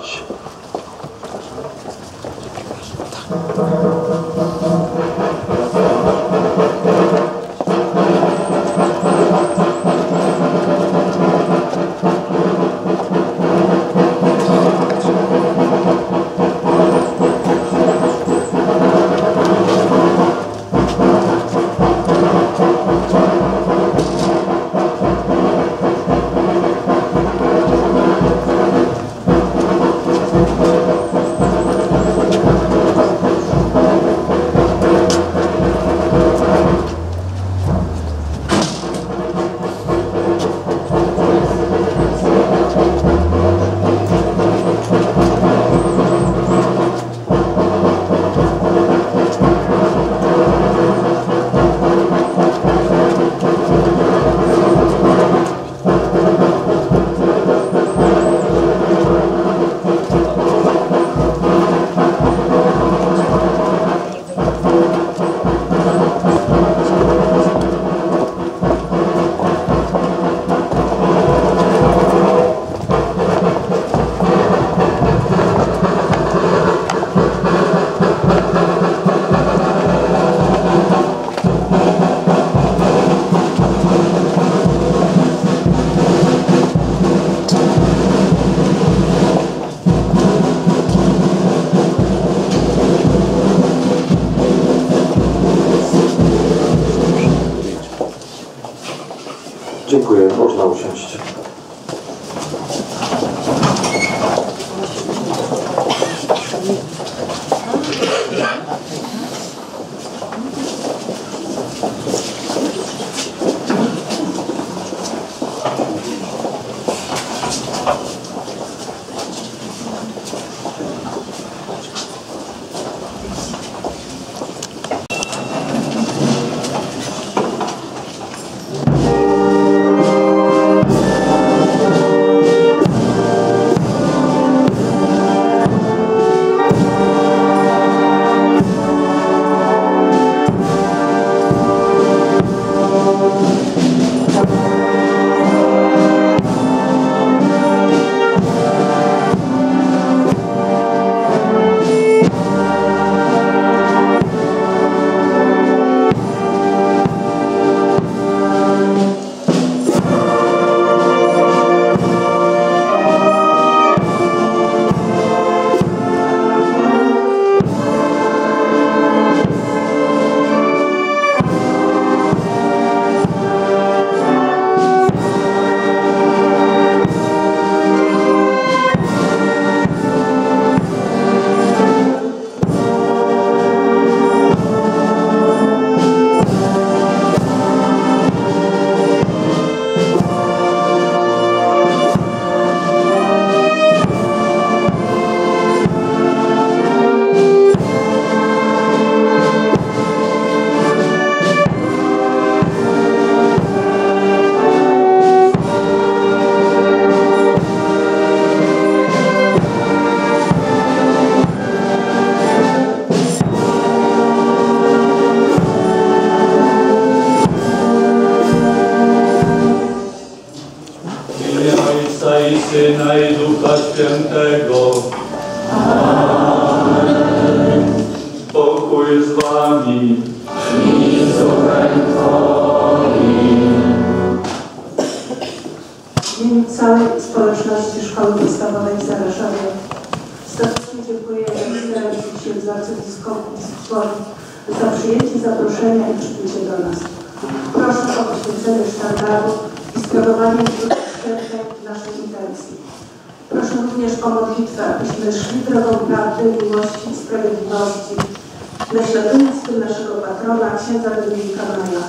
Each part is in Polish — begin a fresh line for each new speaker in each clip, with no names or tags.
usiąść. Dziękuję, można usiąść.
Syna i Ducha Świętego. Amen. Pokój z wami. I z duchem twoim.
W imieniu całej społeczności Szkoły Podstawowej w Zaraszowie serdecznie dziękuję Ekscelencji Księdzu Arcybiskupowi za przyjęcie zaproszenia i przybycie do nas. Proszę o poświęcenie sztandaru i skierowanie świętej naszej intencji. Proszę również o modlitwę, abyśmy szli drogą prawdy, miłości i sprawiedliwości, naśladując w tym naszego patrona, księdza Dominika Maja.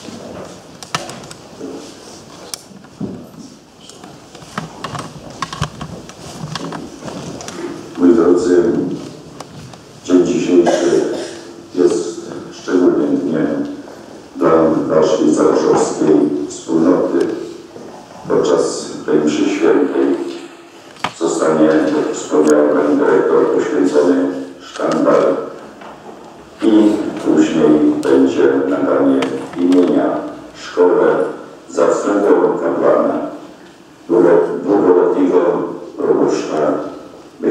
Moi drodzy, dzień dzisiejszy jest szczególnym dniem dla naszej zaraszowskiej wspólnoty. Podczas tej mszy świętej zostanie, jak wspomniał pani dyrektor, poświęcony sztandar i później będzie nadanie imienia szkole zastępową kapłana, długoletniego proboszcza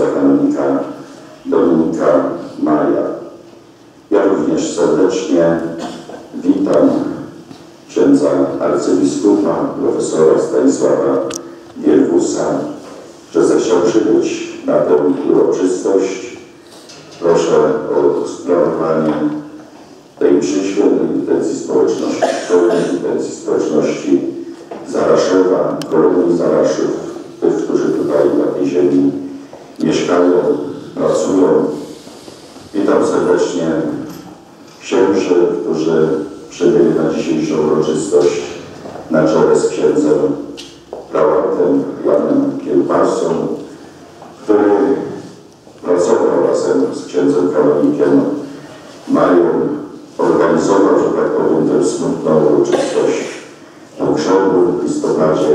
księdza kanonika Dominika Maja. Ja również serdecznie witam księdza arcybiskupa, profesora Stanisława Wierwusa, że zechciał przybyć na tę uroczystość. Proszę o sprawowanie tej mszy świętej intencji społeczności, pełnej intencji społeczności Zaraszewa, kolonii Zaraszów, tych, którzy tutaj na tej ziemi mieszkają, pracują. Witam serdecznie księży, którzy przybyli na dzisiejszą uroczystość na czele z księdzem prałatem Janem Kiełbasą, który pracował razem z księdzem kanonikiem Mają, organizował, że tak powiem, tę smutną uroczystość pogrzebu w listopadzie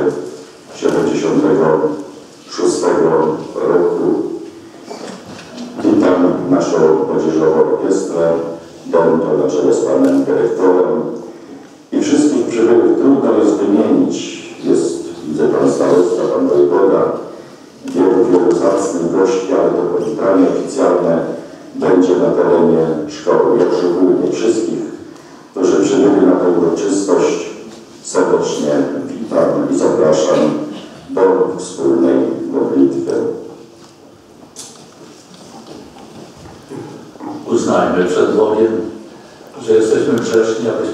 1976 roku. Witam naszą młodzieżową orkiestrę, Dento na czele z panem dyrektorem i wszystkich przybyłych. Trudno jest wymienić. Jest, widzę, pan starosta, pan wojewoda, wielu zacnych gości, ale to powitanie oficjalne będzie na terenie szkoły. Ja szczególnie wszystkich, którzy przybyli na tę uroczystość, serdecznie witam i zapraszam do wspólnej modlitwy.
Uznajmy przed Bogiem, że jesteśmy grzeszni, abyśmy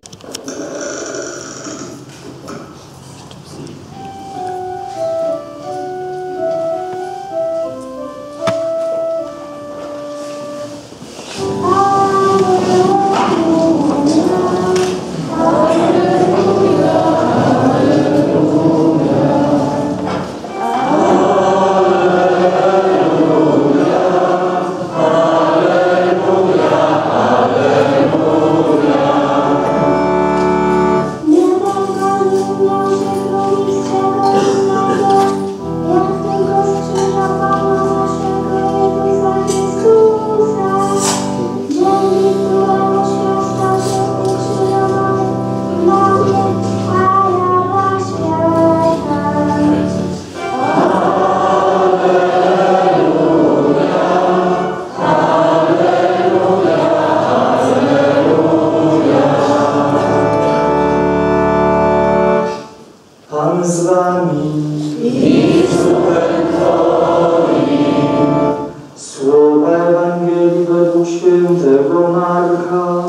z wami. Słowa Ewangelii według świętego Marka.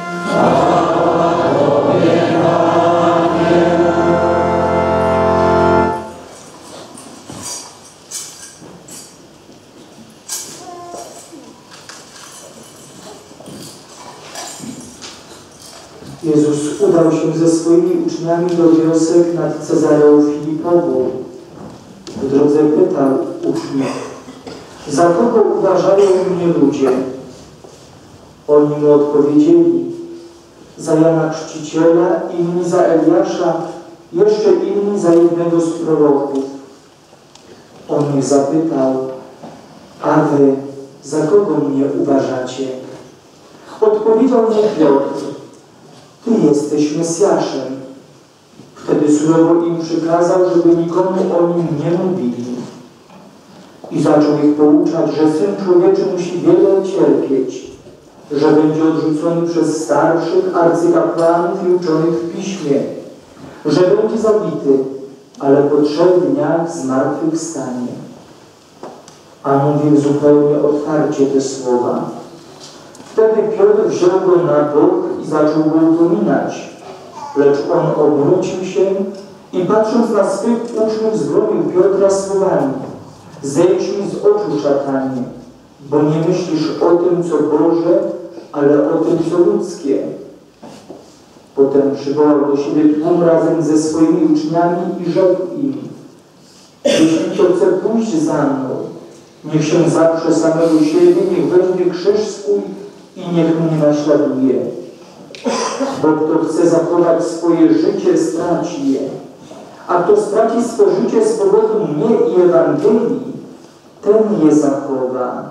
Jezus udał się ze swoimi uczniami do wiosek nad Cezareą Filipową. W drodze pytał uczniów: za kogo uważają mnie ludzie? Oni mu odpowiedzieli: za Jana Chrzciciela, inni za Eliasza, jeszcze inni za jednego z proroków. On ich zapytał: a wy za kogo mnie uważacie? Odpowiedział mu Piotr: ty jesteś Mesjaszem. Wtedy surowo im przykazał, żeby nikomu o nim nie mówili. I zaczął ich pouczać, że Syn Człowieczy musi wiele cierpieć, że będzie odrzucony przez starszych, arcykapłanów i uczonych w piśmie, że będzie zabity, ale po 3 dniach zmartwychwstanie. A mówił zupełnie otwarcie te słowa. Wtedy Piotr wziął go na bok i zaczął go upominać. Lecz on obrócił się i patrząc na swych uczniów zgromił Piotra słowami: zejdź mi z oczu, szatanie, bo nie myślisz o tym, co Boże, ale o tym, co ludzkie. Potem przywołał do siebie tłum razem ze swoimi uczniami i rzekł im: jeśli kto chce pójść za mną, niech się zaprze samego siebie, niech weźmie krzyż swój i niech mnie naśladuje. Bo kto chce zachować swoje życie, straci je. A kto straci swoje życie z powodu mnie i Ewangelii, ten je zachowa.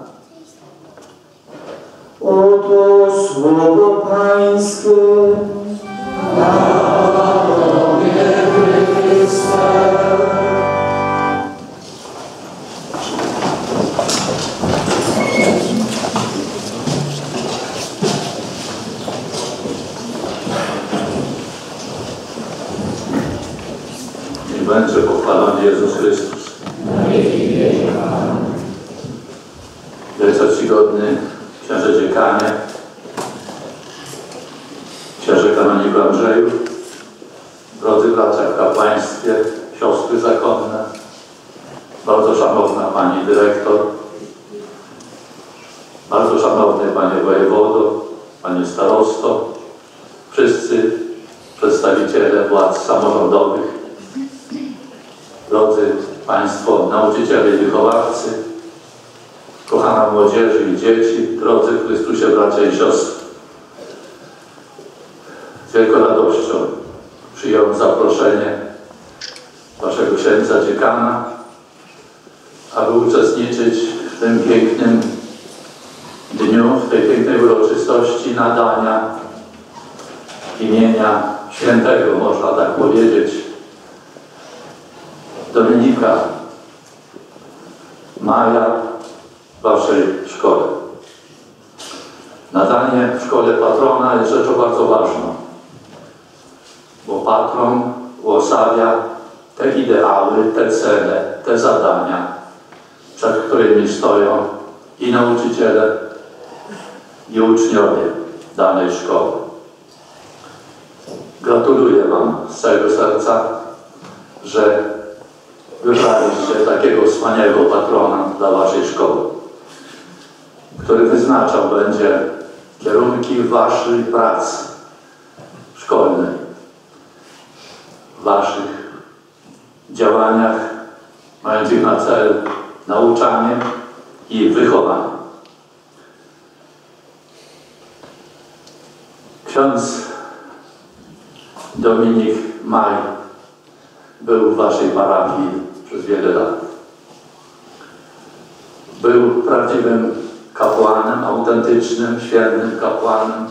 Oto słowo Pańskie. Panie Chryste.
czcigodny księże dziekanie, księże kanoniku Andrzeju, drodzy bracia w kapłaństwie, siostry zakonne, bardzo szanowna pani dyrektor, bardzo szanowny panie wojewodo, panie starosto, wszyscy przedstawiciele władz samorządowych, drodzy państwo nauczyciele i wychowawcy, kochana młodzieży i dzieci, drodzy w Chrystusie bracia i siostry. Z wielką radością przyjąłem zaproszenie waszego księdza dziekana, aby uczestniczyć w tym pięknym dniu, w tej pięknej uroczystości nadania imienia świętego, można tak powiedzieć, Dominika Maja w waszej szkole. Nadanie w szkole patrona jest rzeczą bardzo ważną, bo patron uosabia te ideały, te cele, te zadania, przed którymi stoją i nauczyciele, i uczniowie danej szkoły. Gratuluję wam z całego serca, że wybraliście takiego wspaniałego patrona dla waszej szkoły, który wyznaczał będzie kierunki waszej pracy szkolnej, w waszych działaniach mających na celu nauczanie i wychowanie. Ksiądz Dominik Maj był w waszej parafii przez wiele lat. Był prawdziwym kapłanem, autentycznym, świętym kapłanem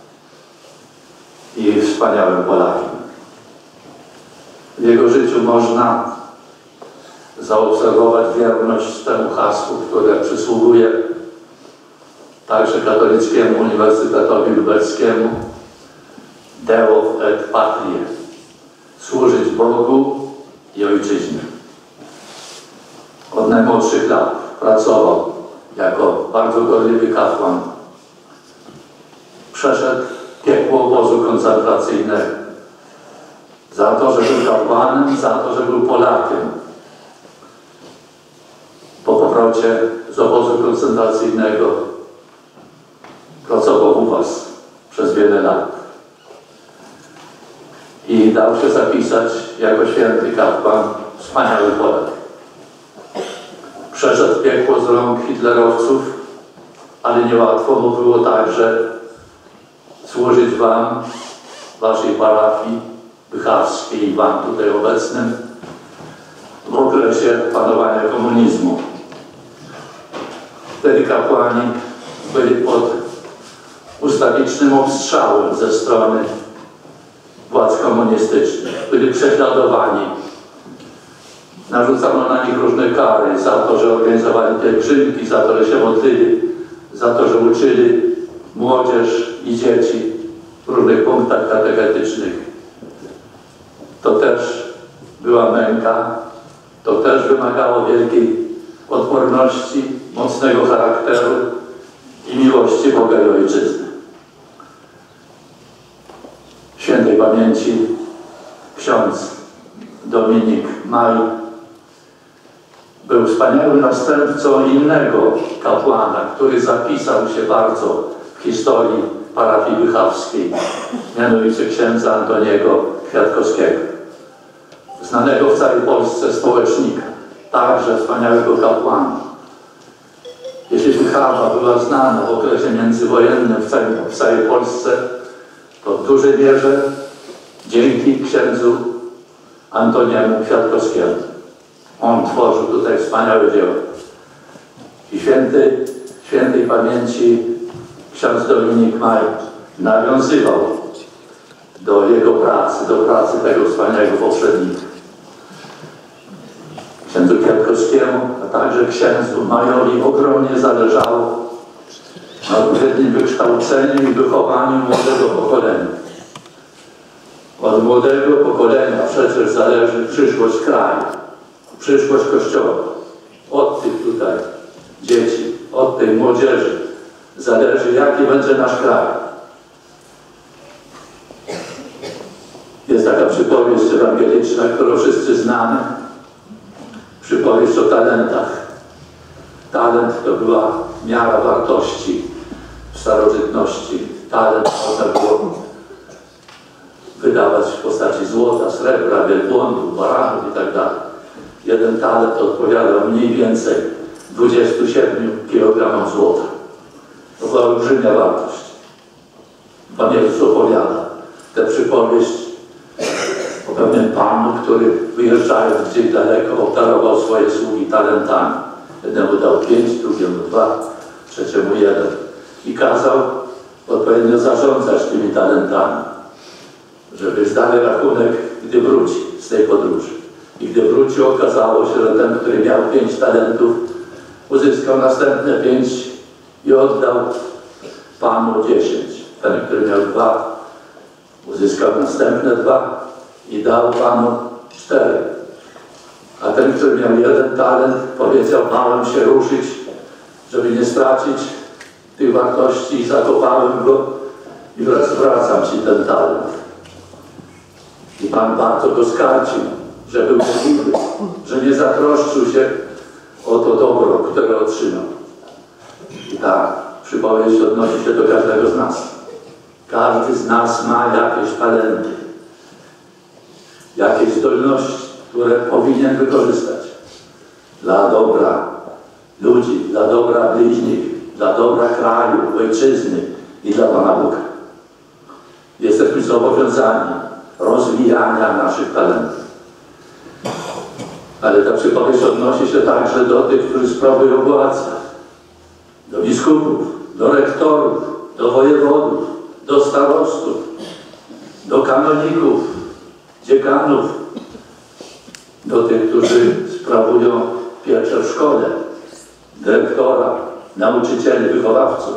i wspaniałym Polakiem. W jego życiu można zaobserwować wierność temu hasłu, które przysługuje także Katolickiemu Uniwersytetowi Lubelskiemu: Deo et Patrie, służyć Bogu i Ojczyźnie. Od najmłodszych lat pracował jako bardzo gorliwy kapłan. Przeszedł piekło obozu koncentracyjnego. Za to, że był kapłanem, za to, że był Polakiem. Po powrocie z obozu koncentracyjnego pracował u was przez wiele lat. I dał się zapisać jako święty kapłan, wspaniały Polak. Przeszedł piekło z rąk hitlerowców, ale niełatwo mu było także służyć wam, waszej parafii bychawskiej, wam tutaj obecnym, w okresie panowania komunizmu. Wtedy kapłani byli pod ustawicznym obstrzałem ze strony władz komunistycznych. Byli prześladowani. Narzucano na nich różne kary za to, że organizowali pielgrzymki, za to, że się modlili, za to, że uczyli młodzież i dzieci w różnych punktach katechetycznych. To też była męka, to też wymagało wielkiej odporności, mocnego charakteru i miłości Boga i Ojczyzny. Świętej pamięci ksiądz Dominik Maj był wspaniałym następcą innego kapłana, który zapisał się bardzo w historii parafii bychawskiej, mianowicie księdza Antoniego Kwiatkowskiego, znanego w całej Polsce społecznika, także wspaniałego kapłana. Jeśli Bychawa była znana w okresie międzywojennym w całej Polsce, to w dużej mierze dzięki księdzu Antoniemu Kwiatkowskiemu. On tworzył tutaj wspaniałe dzieło. I świętej pamięci ksiądz Dominik Maj nawiązywał do jego pracy, do pracy tego wspaniałego poprzednika. Księdzu Kwiatkowskiemu, a także księdzu Majowi ogromnie zależało na odpowiednim wykształceniu i wychowaniu młodego pokolenia. Od młodego pokolenia przecież zależy przyszłość kraju, przyszłość Kościoła. Od tych tutaj dzieci, od tej młodzieży, będzie nasz kraj. Jest taka przypowieść ewangeliczna, którą wszyscy znamy. Przypowieść o talentach. Talent to była miara wartości w starożytności. Talent można było wydawać w postaci złota, srebra, wielbłądów, baranów i tak dalej. Jeden talent odpowiadał mniej więcej 27 kg złota. To była olbrzymia wartość. Pan Jezus opowiada tę przypowieść o pewnym panu, który wyjeżdżając gdzieś daleko obdarował swoje sługi talentami. Jednemu dał 5, drugiemu 2, trzeciemu 1. I kazał odpowiednio zarządzać tymi talentami, żeby zdali rachunek, gdy wróci z tej podróży. I gdy wrócił, okazało się, że ten, który miał 5 talentów, uzyskał następne 5 i oddał panu 10. Ten, który miał 2, uzyskał następne 2 i dał panu 4. A ten, który miał 1 talent, powiedział: bałem się ruszyć, żeby nie stracić tych wartości i zakopałem go i zwracam ci ten talent. I Pan bardzo go skarcił, że był zły, że nie zatroszczył się o to dobro, które otrzymał. I ta przypowieść odnosi się do każdego z nas. Każdy z nas ma jakieś talenty, jakieś zdolności, które powinien wykorzystać dla dobra ludzi, dla dobra bliźnich, dla dobra kraju, ojczyzny i dla Pana Boga. Jesteśmy zobowiązani rozwijania naszych talentów. Ale ta przypowieść odnosi się także do tych, którzy sprawują władzę, do biskupów, do rektorów, do wojewodów, do starostów, do kanoników, dziekanów, do tych, którzy sprawują pieczę w szkole, dyrektora, nauczycieli, wychowawców,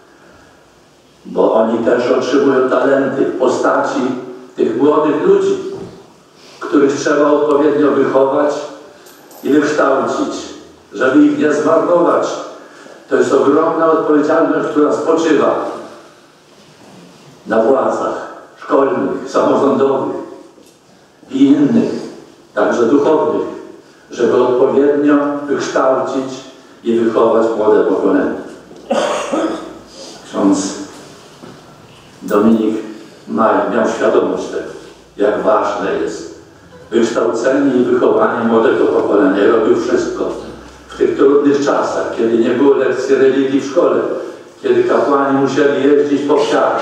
bo oni też otrzymują talenty w postaci tych młodych ludzi, których trzeba odpowiednio wychować i wykształcić, żeby ich nie zmarnować. To jest ogromna odpowiedzialność, która spoczywa na władzach szkolnych, samorządowych i innych, także duchownych, żeby odpowiednio wykształcić i wychować młode pokolenie. Ksiądz Dominik miał świadomość tego, jak ważne jest wykształcenie i wychowanie młodego pokolenia. I robił wszystko w tych trudnych czasach, kiedy nie było lekcji religii w szkole, kiedy kapłani musieli jeździć po wsiach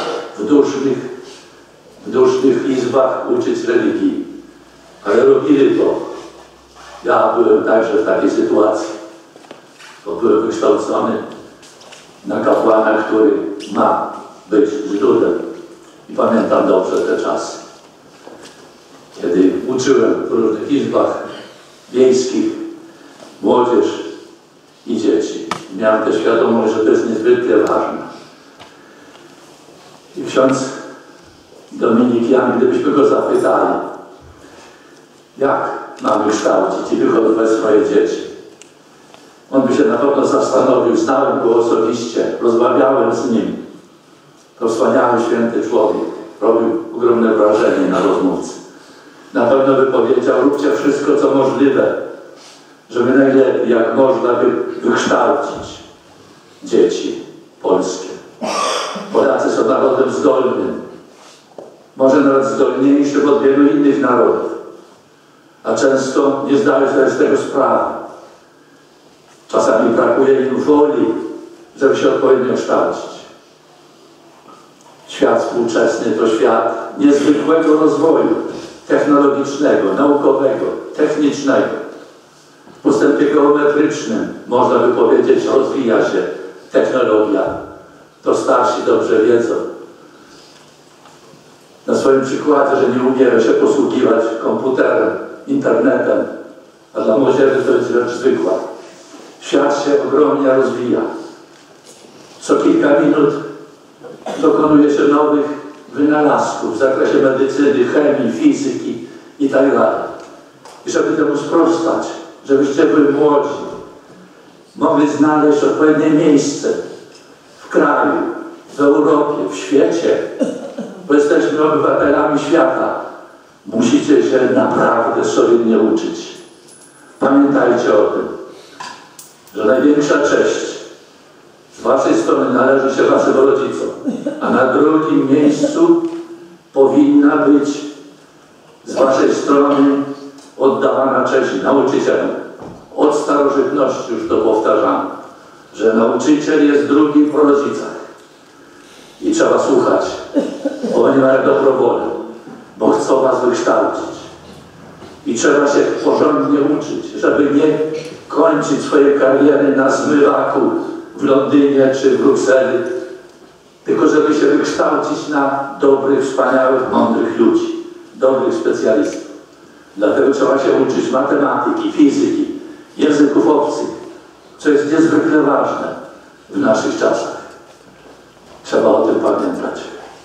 w dusznych izbach uczyć religii. Ale robili to. Ja byłem także w takiej sytuacji, bo byłem wykształcony na kapłana, który ma być Żydem. I pamiętam dobrze te czasy, kiedy uczyłem w różnych izbach wiejskich młodzież i dzieci. Miałem tę świadomość, że to jest niezwykle ważne. I ksiądz Dominik Jan, gdybyśmy go zapytali, jak mamy kształcić i wychowywać swoje dzieci, on by się na pewno zastanowił. Znałem go osobiście, rozmawiałem z nim. To wspaniały, święty człowiek. Robił ogromne wrażenie na rozmówcy. Na pewno by powiedział: róbcie wszystko, co możliwe, żeby najlepiej, jak można wykształcić dzieci polskie. Polacy są narodem zdolnym. Może nawet zdolniejszym od wielu innych narodów. A często nie zdają sobie z tego sprawy. Czasami brakuje im woli, żeby się odpowiednio kształcić. Świat współczesny to świat niezwykłego rozwoju technologicznego, naukowego, technicznego. W postępie geometrycznym, można by powiedzieć, rozwija się technologia. To starsi dobrze wiedzą. Na swoim przykładzie, że nie umieją się posługiwać komputerem, internetem, a dla młodzieży to jest rzecz zwykła. Świat się ogromnie rozwija. Co kilka minut dokonuje się nowych wynalazków w zakresie medycyny, chemii, fizyki itd. I żeby temu sprostać, żebyście byli młodzi, mogli znaleźć odpowiednie miejsce w kraju, w Europie, w świecie, bo jesteśmy obywatelami świata. Musicie się naprawdę solidnie uczyć. Pamiętajcie o tym, że największa cześć z waszej strony należy się waszym rodzicom, a na drugim miejscu powinna być z waszej strony oddawana cześć nauczycielom. Od starożytności już to powtarzam, że nauczyciel jest drugi po rodzicach. I trzeba słuchać, bo oni mają dobrą wolę, bo chcą was wykształcić. I trzeba się porządnie uczyć, żeby nie kończyć swojej kariery na zmywaku w Londynie czy w Brukseli, tylko żeby się wykształcić na dobrych, wspaniałych, mądrych ludzi, dobrych specjalistów. Dlatego trzeba się uczyć matematyki, fizyki, języków obcych, co jest niezwykle ważne w naszych czasach. Trzeba o tym pamiętać.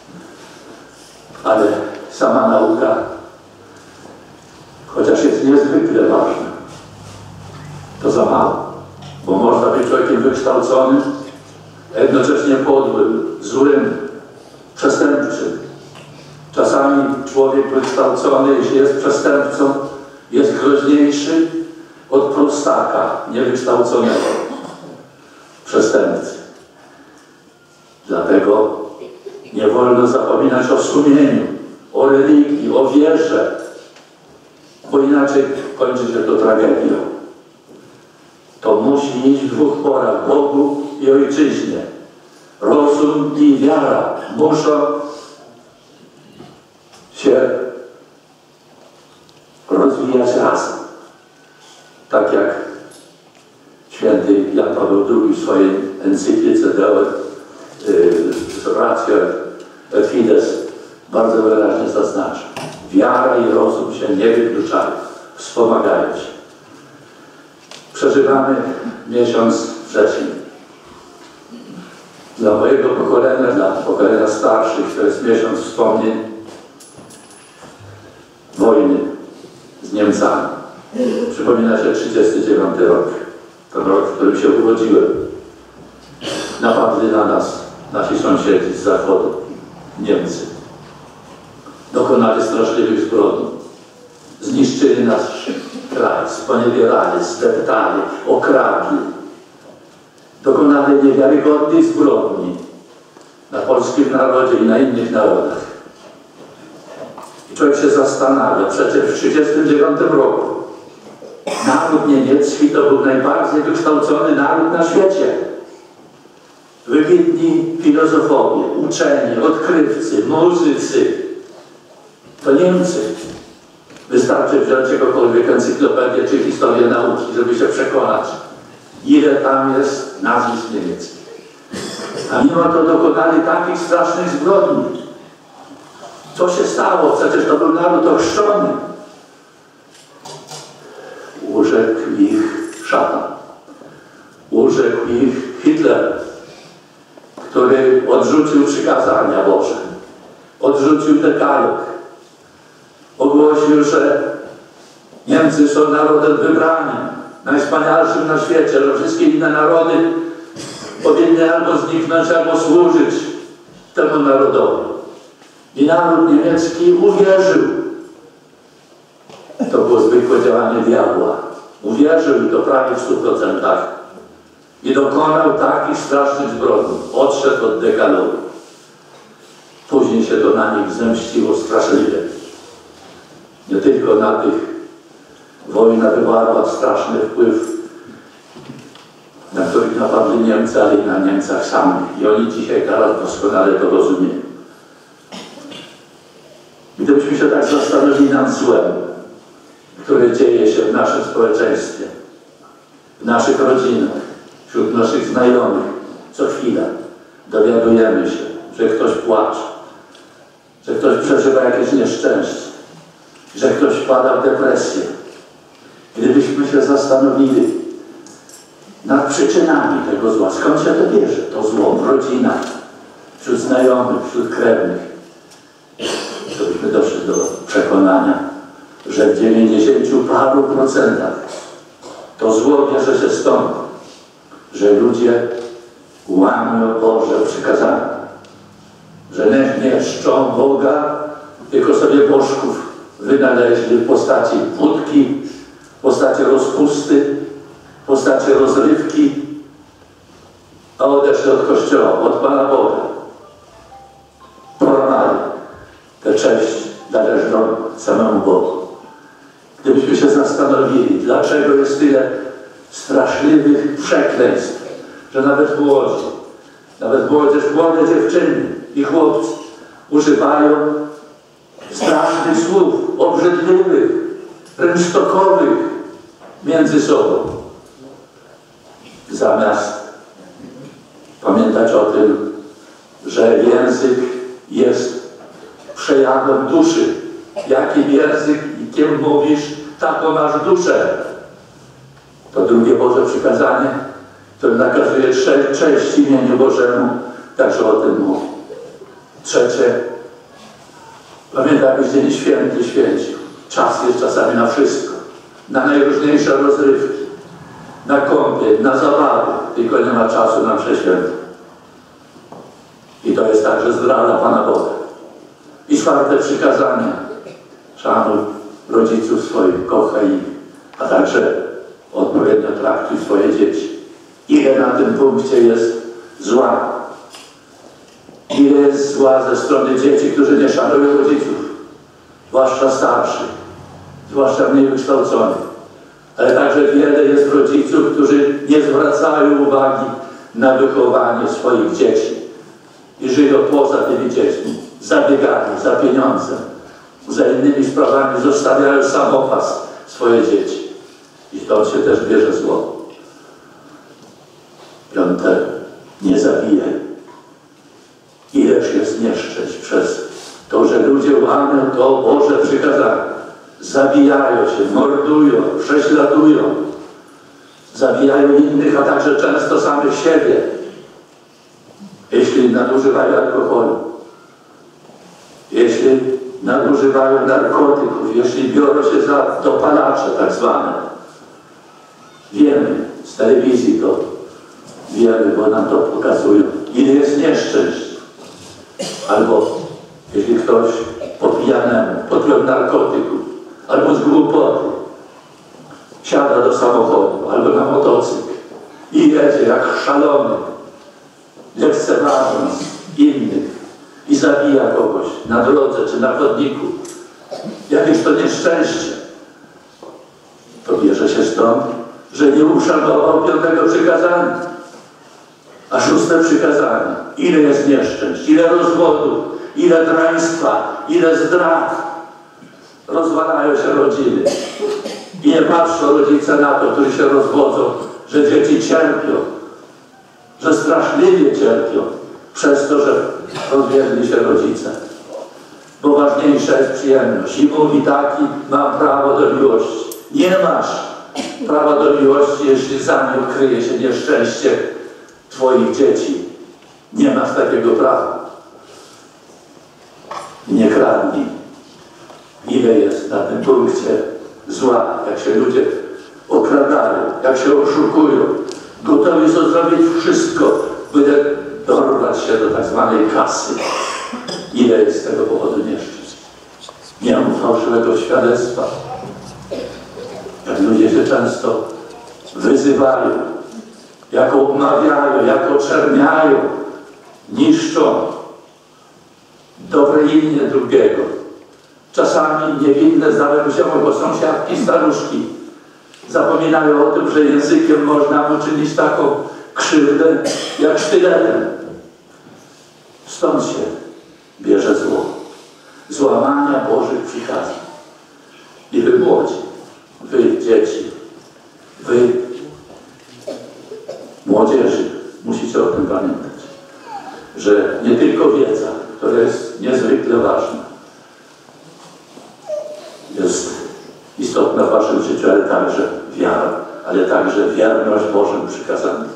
Ale sama nauka, chociaż jest niezwykle ważna, to za mało. Bo można być człowiekiem wykształconym, a jednocześnie podłym, złym, przestępczym. Czasami człowiek wykształcony, jeśli jest przestępcą, jest groźniejszy od prostaka niewykształconego przestępcy. Dlatego nie wolno zapominać o sumieniu, o religii, o wierze, bo inaczej kończy się to tragedią. To musi iść w dwóch porach, Bogu i Ojczyźnie. Rozum i wiara muszą się rozwijać razem. Tak jak święty Jan Paweł II w swojej encyklice Ratio et Fides bardzo wyraźnie zaznaczył. Wiara i rozum się nie wykluczają, wspomagają się. Przeżywamy miesiąc wrzesień. Dla mojego pokolenia, dla pokolenia starszych, to jest miesiąc wspomnień wojny z Niemcami. Przypomina się 1939 rok. Ten rok, w którym się urodziłem. Napadli na nas nasi sąsiedzi z zachodu, Niemcy. Dokonali straszliwych zbrodni. Zniszczyli nasz kraj, sponiewierali, zdeptali, okradli. Dokonali niewiarygodnych zbrodni na polskim narodzie i na innych narodach. I człowiek się zastanawia, przecież w 1939 roku naród niemiecki to był najbardziej wykształcony naród na świecie. Wybitni filozofowie, uczeni, odkrywcy, muzycy. To Niemcy. Wystarczy wziąć jakąkolwiek encyklopedię czy historię nauki, żeby się przekonać, ile tam jest nazwisk niemieckich. A mimo to dokonali takich strasznych zbrodni. Co się stało? Przecież to był naród ochrzczony. Urzekł ich szatan. Urzekł ich Hitler, który odrzucił przykazania Boże. Odrzucił dekalog. Ogłosił, że Niemcy są narodem wybranym, najwspanialszym na świecie, że wszystkie inne narody powinny albo zniknąć, albo służyć temu narodowi. I naród niemiecki uwierzył. To było zwykłe działanie diabła. Uwierzył i to prawie w 100%. I dokonał takich strasznych zbrodni. Odszedł od dekalogu. Później się to na nich zemściło straszliwie. Nie tylko na tych wojna wywarła straszny wpływ, na których napadli Niemcy, ale i na Niemcach samych. I oni dzisiaj teraz doskonale to rozumieją. Gdybyśmy się tak zastanowili nad złem, które dzieje się w naszym społeczeństwie, w naszych rodzinach, wśród naszych znajomych, co chwilę dowiadujemy się, że ktoś płacze, że ktoś przeżywa jakieś nieszczęście, że ktoś wpada w depresję. Gdybyśmy się zastanowili nad przyczynami tego zła, skąd się to bierze, to zło w rodzinach, wśród znajomych, wśród krewnych, to byśmy doszli do przekonania, że w 90 paru procentach to zło bierze się stąd, że ludzie łamią Boże przykazania. że nie czczą Boga, tylko sobie bożków wynaleźli w postaci wódki, w postaci rozpusty, w postaci rozrywki, a odeszli od Kościoła, od Pana Boga. Połamali tę cześć należną samemu Bogu. Gdybyśmy się zastanowili, dlaczego jest tyle straszliwych przekleństw, że nawet młodzież, młode dziewczyny i chłopcy używają strasznych słów, obrzydliwych, rynsztokowych między sobą. Zamiast pamiętać o tym, że język jest przejawem duszy. Jakim językiem mówisz, taką masz duszę. To drugie Boże przykazanie, które nakazuje cześć imieniu Bożemu, także o tym mówi. Trzecie, pamiętaj, Dzień Święty święcił. Czas jest czasami na wszystko. Na najróżniejsze rozrywki, na kąpiel, na zabawy, tylko nie ma czasu na mszę świętą. I to jest także zdrada Pana Boga. I czwarte przykazanie. Szanuj rodziców swoich, kochaj ich, a także odpowiednio traktuj swoje dzieci. Ile na tym punkcie jest zła? Ile jest zła ze strony dzieci, którzy nie szanują rodziców, zwłaszcza starszych, zwłaszcza mniej wykształconych. Ale także wiele jest rodziców, którzy nie zwracają uwagi na wychowanie swoich dzieci i żyją poza tymi dziećmi, zabiegali za pieniądzem, za innymi sprawami, zostawiają samopas swoje dzieci. I stąd się też bierze zło. Piąte, nie zabijaj. Ileż jest nieszczęść przez to, że ludzie łamią to Boże przykazanie. Zabijają się, mordują, prześladują. Zabijają innych, a także często samych siebie. Jeśli nadużywają alkoholu, jeśli nadużywają narkotyków, jeśli biorą się za dopalacze tak zwane. Wiemy, z telewizji to wiemy, bo nam to pokazują. Ile jest nieszczęść. Albo jeśli ktoś po pijanemu, pod wpływem narkotyków, albo z głupoty siada do samochodu, albo na motocykl i jedzie jak szalony, lekceważąc innych i zabija kogoś na drodze czy na chodniku. Jakieś to nieszczęście. To bierze się stąd, że nie uszanował piątego przykazania. A szóste przykazanie. Ile jest nieszczęść, ile rozwodów, ile draństwa, ile zdrad. Rozwalają się rodziny. I nie patrzą rodzice na to, którzy się rozwodzą, że dzieci cierpią, że straszliwie cierpią przez to, że rozwiedli się rodzice. Bo ważniejsza jest przyjemność. I mówi taki, mam prawo do miłości. Nie masz prawa do miłości, jeśli za nią kryje się nieszczęście twoich dzieci. Nie masz takiego prawa. Nie kradnij. Ile jest na tym punkcie zła, jak się ludzie okradają, jak się oszukują. Gotowi są zrobić wszystko, by dorwać się do tak zwanej kasy. Ile jest z tego powodu nieszczęść. Nie mam fałszywego świadectwa. Jak ludzie się często wyzywają, jak obmawiają, jak oczerniają, niszczą dobre imię drugiego. Czasami niewinne znałem się, bo sąsiadki, staruszki zapominają o tym, że językiem można uczynić taką krzywdę jak sztyletem. Stąd się bierze zło. Złamania Bożych przykazań. I wy młodzi, wy dzieci, wy młodzieży, musicie o tym pamiętać, że nie tylko wiedza, która jest niezwykle ważna, jest istotna w waszym życiu, ale także wiara, ale także wierność Bożym przykazaniom.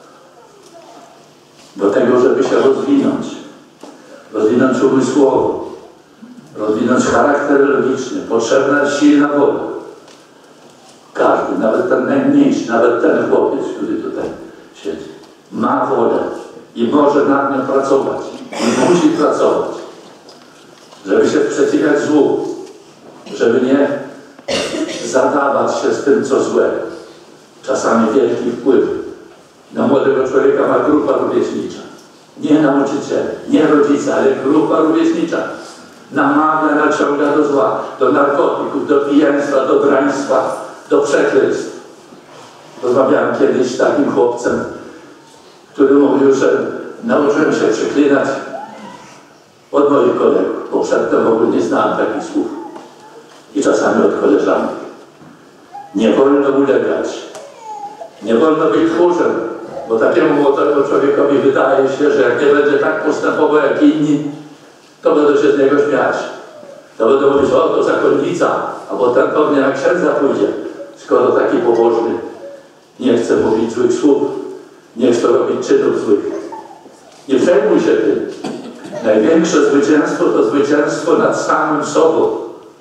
Do tego, żeby się rozwinąć umysłowo, rozwinąć charakter logiczny, potrzebna jest silna wola. Każdy, nawet ten najmniejszy, nawet ten chłopiec, który tutaj siedzi, ma wolę i może nad nią pracować. i musi pracować, żeby się sprzeciwiać złu, żeby nie zadawać się z tym, co złe. Czasami wielki wpływ na młodego człowieka ma grupa rówieśnicza. Nie nauczyciele, nie rodzice, ale grupa rówieśnicza. Namawia, naciąga do zła, do narkotyków, do pijaństwa, do draństwa, do przekleństw. Rozmawiałem kiedyś z takim chłopcem, który mówił, że nauczyłem się przeklinać od moich kolegów, bo przedtem w ogóle nie znałem takich słów. I czasami od koleżanek. Nie wolno ulegać. Nie wolno być tchórzem, bo takiemu młodemu człowiekowi wydaje się, że jak nie będzie tak postępował jak inni, to będą się z niego śmiać. To będą mówić, o to zakonnica, albo ten pewnie na księdza pójdzie, skoro taki pobożny nie chce mówić złych słów, nie chce robić czynów złych. Nie przejmuj się tym. Największe zwycięstwo to zwycięstwo nad samym sobą.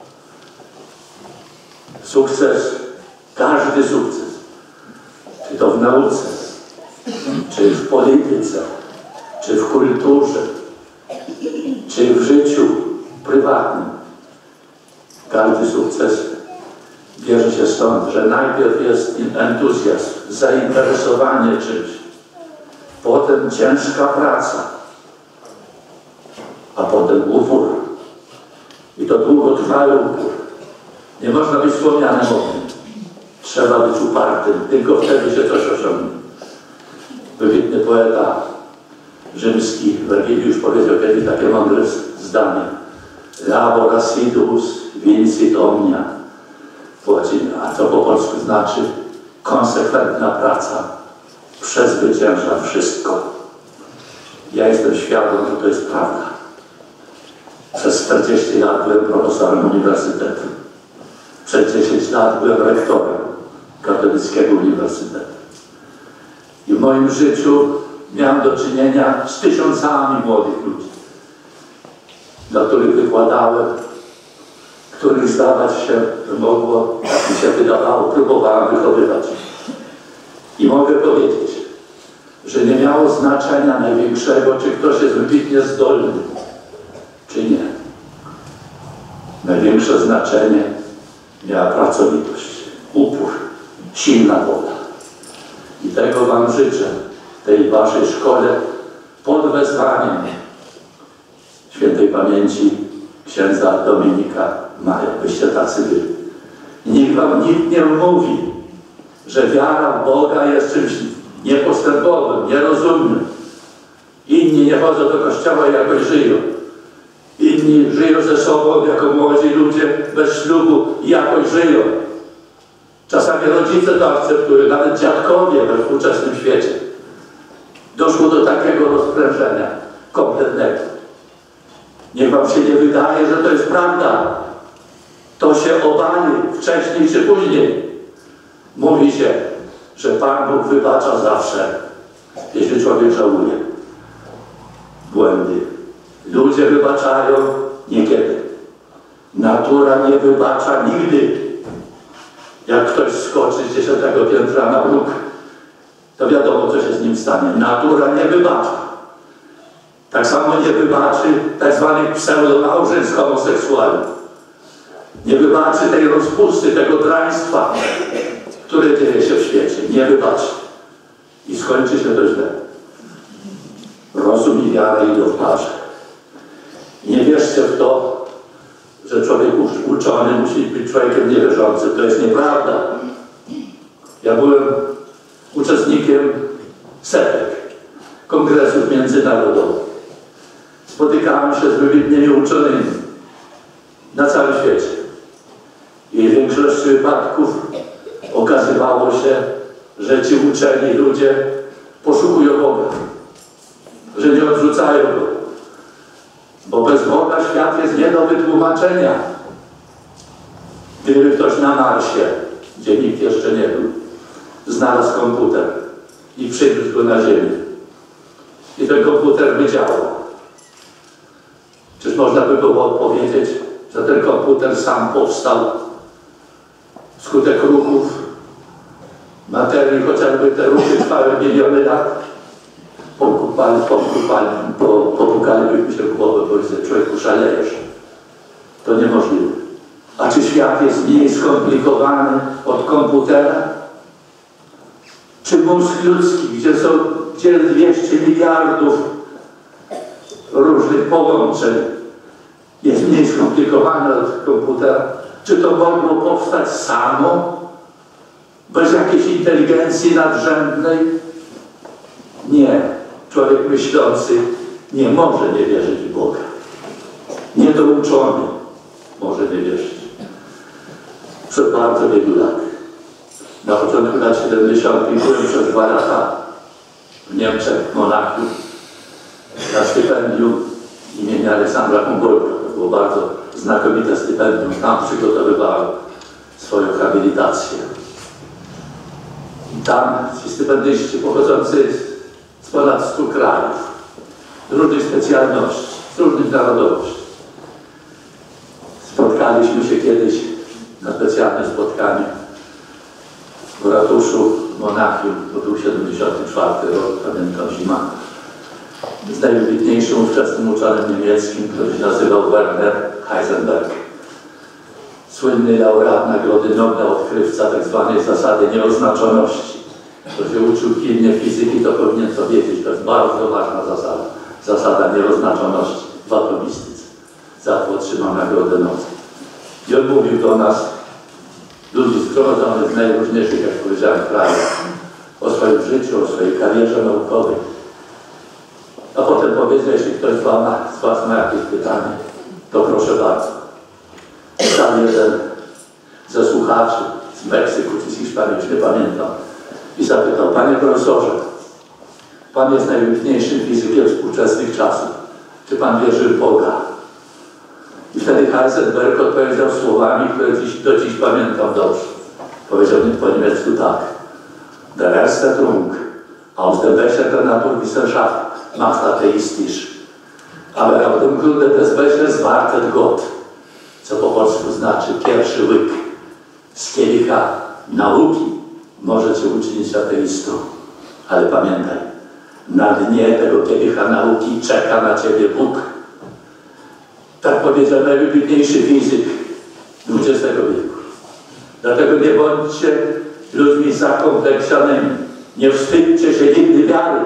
Sukces, każdy sukces, czy to w nauce, czy w polityce, czy w kulturze, czy w życiu prywatnym. Każdy sukces bierze się stąd, że najpierw jest entuzjazm, zainteresowanie czymś, potem ciężka praca, a potem upór. I to długotrwały upór. Nie można być słomianym ogniem. Trzeba być upartym, tylko wtedy się coś osiągnie. Wybitny poeta rzymski Wergiliusz powiedział kiedyś takie mądre zdanie: labor assiduus vincit omnia. Po łacinie, a co po polsku znaczy? Konsekwentna praca przezwycięża wszystko. Ja jestem świadom, że to jest prawda. Przez 40 lat byłem profesorem uniwersytetu. Przez 10 lat byłem rektorem Katolickiego Uniwersytetu. I w moim życiu miałem do czynienia z tysiącami młodych ludzi, dla których wykładałem, których zdawać się mogło, jak mi się wydawało, próbowałem wychowywać. I mogę powiedzieć, że nie miało znaczenia największego, czy ktoś jest wybitnie zdolny, czy nie. Największe znaczenie miała pracowitość, upór, silna wola. I tego wam życzę, tej waszej szkole, pod wezwaniem świętej pamięci księdza Dominika Maja, byście tacy byli. Niech wam nikt nie mówi, że wiara w Boga jest czymś niepostępowym, nierozumnym. Inni nie chodzą do kościoła i jakoś żyją. Inni żyją ze sobą jako młodzi ludzie bez ślubu i jakoś żyją. Czasami rodzice to akceptują, nawet dziadkowie we współczesnym świecie. Doszło do takiego rozprężenia kompletnego. Niech wam się nie wydaje, że to jest prawda. To się obali wcześniej czy później. Mówi się, że Pan Bóg wybacza zawsze, jeśli człowiek żałuje błędy. Ludzie wybaczają niekiedy. Natura nie wybacza nigdy. Jak ktoś skoczy z 10. piętra na próg, to wiadomo, co się z nim stanie. Natura nie wybacza. Tak samo nie wybaczy tak zwanych pseudomałżeństw homoseksualnych. Nie wybaczy tej rozpusty, tego draństwa, które dzieje się w świecie. Nie wybaczy. I skończy się to źle. Rozum i wiara idą w parze. Nie wierzcie w to, że człowiek uczony musi być człowiekiem niewierzącym. To jest nieprawda. Ja byłem uczestnikiem setek kongresów międzynarodowych. Spotykałem się z wybitnymi uczonymi na całym świecie. I w większości wypadków okazywało się, że ci uczeni ludzie poszukują Boga, że nie odrzucają Go. Bo bez Boga świat jest nie do wytłumaczenia. Gdyby ktoś na Marsie, gdzie nikt jeszcze nie był, znalazł komputer i przywiózł go na Ziemię. I ten komputer by działał. Czyż można by było odpowiedzieć, że ten komputer sam powstał wskutek ruchów materii, chociażby te ruchy trwały miliony lat? popukalibyśmy się w głowę, bo człowieku szalejesz. To niemożliwe. A czy świat jest mniej skomplikowany od komputera? Czy mózg ludzki, gdzie 200 miliardów różnych połączeń, jest mniej skomplikowany od komputera? Czy to mogło powstać samo? Bez jakiejś inteligencji nadrzędnej? Nie. Człowiek myślący nie może nie wierzyć w Boga. Niedouczony może nie wierzyć. Przed bardzo wielu lat. Na początku lat 70. byłem przez 2 lata w Niemczech, w Monachium, na stypendium imienia Aleksandra Humboldta. To było bardzo znakomite stypendium. Tam przygotowywałem swoją habilitację. I tam ci stypendyści pochodzący z ponad 100 krajów, z różnych specjalności, z różnych narodowości. Spotkaliśmy się kiedyś na specjalne spotkanie w ratuszu Monachium, to był 74 rok, pamiętam, zima, z najwybitniejszym ówczesnym uczonym niemieckim, który się nazywał Werner Heisenberg. Słynny laureat Nagrody Nobla, odkrywca tzw. zasady nieoznaczoności. Kto się uczył pilnie fizyki, to powinien to wiedzieć. To jest bardzo ważna zasada. Zasada nieoznaczoności w atomistyce. Za to otrzymał Nagrodę Nobla. I on mówił do nas, ludzi zgromadzonych z najróżniejszych, jak powiedziałem, krajów, o swoim życiu, o swojej karierze naukowej. A potem powiedział, jeśli ktoś z Was ma jakieś pytanie, to proszę bardzo. Tam jeden ze słuchaczy z Meksyku czy z Hiszpanii, już nie pamiętam, i zapytał: Panie profesorze, Pan jest najwybitniejszym fizykiem współczesnych czasów. Czy Pan wierzy w Boga? I wtedy Heisenberg odpowiedział słowami, które do dziś pamiętam dobrze. Powiedział po niemiecku tak: Der erste Trunk aus dem Becher der Naturwissenschaft macht atheistisch, aber auf dem Grunde des Bechers wartet Gott. Co po polsku znaczy: pierwszy łyk z kielicha nauki może cię uczynić ateistą. Ale pamiętaj, na dnie tego kielicha nauki czeka na ciebie Bóg. Tak powiedział najwybitniejszy fizyk XX wieku. Dlatego nie bądźcie ludźmi zakompleksionymi. Nie wstydźcie się nigdy wiary.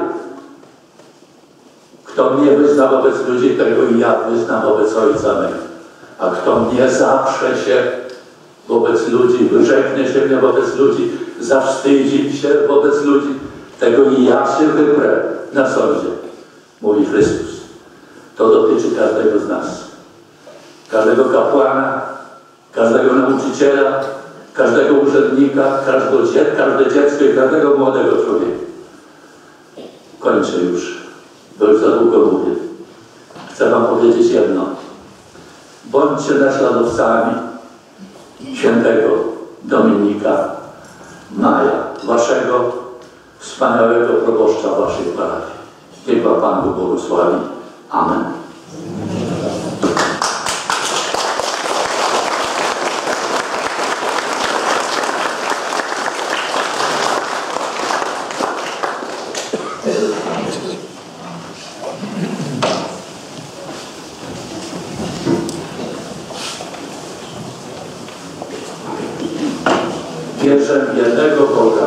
Kto mnie wyzna wobec ludzi, tego i ja wyznam wobec Ojca mego. A kto mnie zaprze się wobec ludzi, wyrzeknie się mnie wobec ludzi, zawstydzi się wobec ludzi, tego i ja się wyprę na sądzie, mówi Chrystus. To dotyczy każdego z nas. Każdego kapłana, każdego nauczyciela, każdego urzędnika, każde dziecko i każdego młodego człowieka. Kończę już, bo już za długo mówię. Chcę Wam powiedzieć jedno. Bądźcie naśladowcami świętego Dominika Maja, Waszego wspaniałego proboszcza Waszej parafii. Niech Wam Pan Bóg błogosławi. Amen. Wierzę w jednego Boga.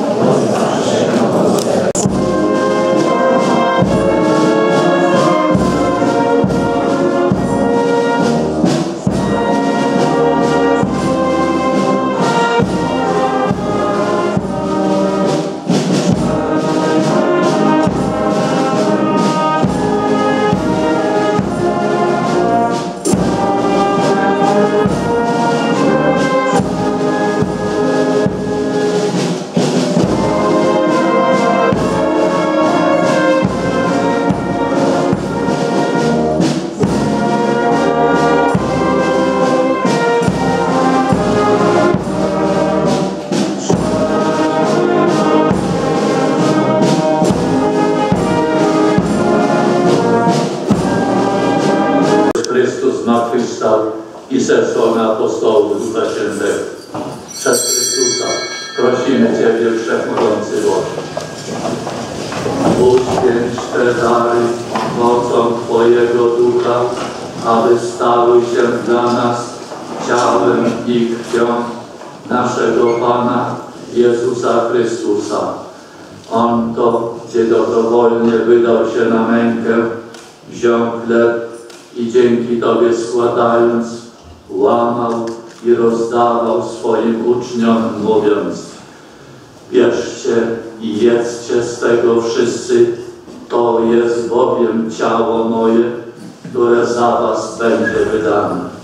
I zesłał na apostołów Ducha Świętego. Przez Chrystusa prosimy Ciebie, Wszechmogący Boże. Uświęć te dary mocą Twojego Ducha, aby stały się dla nas ciałem i krwią naszego Pana Jezusa Chrystusa. On to, gdzie dobrowolnie wydał się na mękę, wziął chleb i dzięki Tobie składając, łamał i rozdawał swoim uczniom, mówiąc: bierzcie i jedzcie z tego wszyscy, to jest bowiem ciało moje, które za was będzie wydane.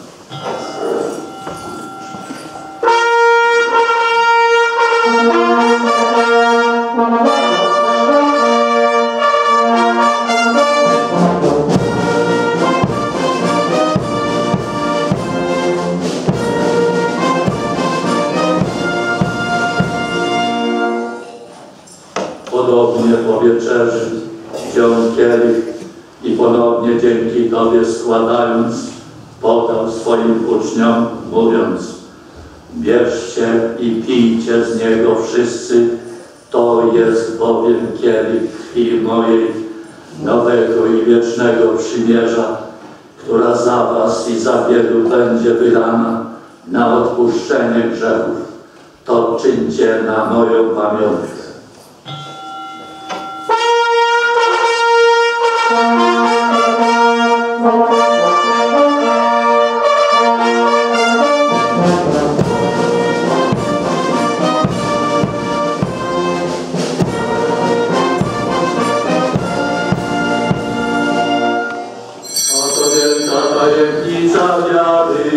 Podobnie po wieczerzy wziął kielich i ponownie dzięki Tobie składając, podał swoim uczniom, mówiąc: bierzcie i pijcie z niego wszyscy, to jest bowiem kielich krwi mojej, nowego i wiecznego przymierza, która za was i za wielu będzie wylana na odpuszczenie grzechów. To czyńcie na moją pamiątkę. Oto wielka tajemnica wiary.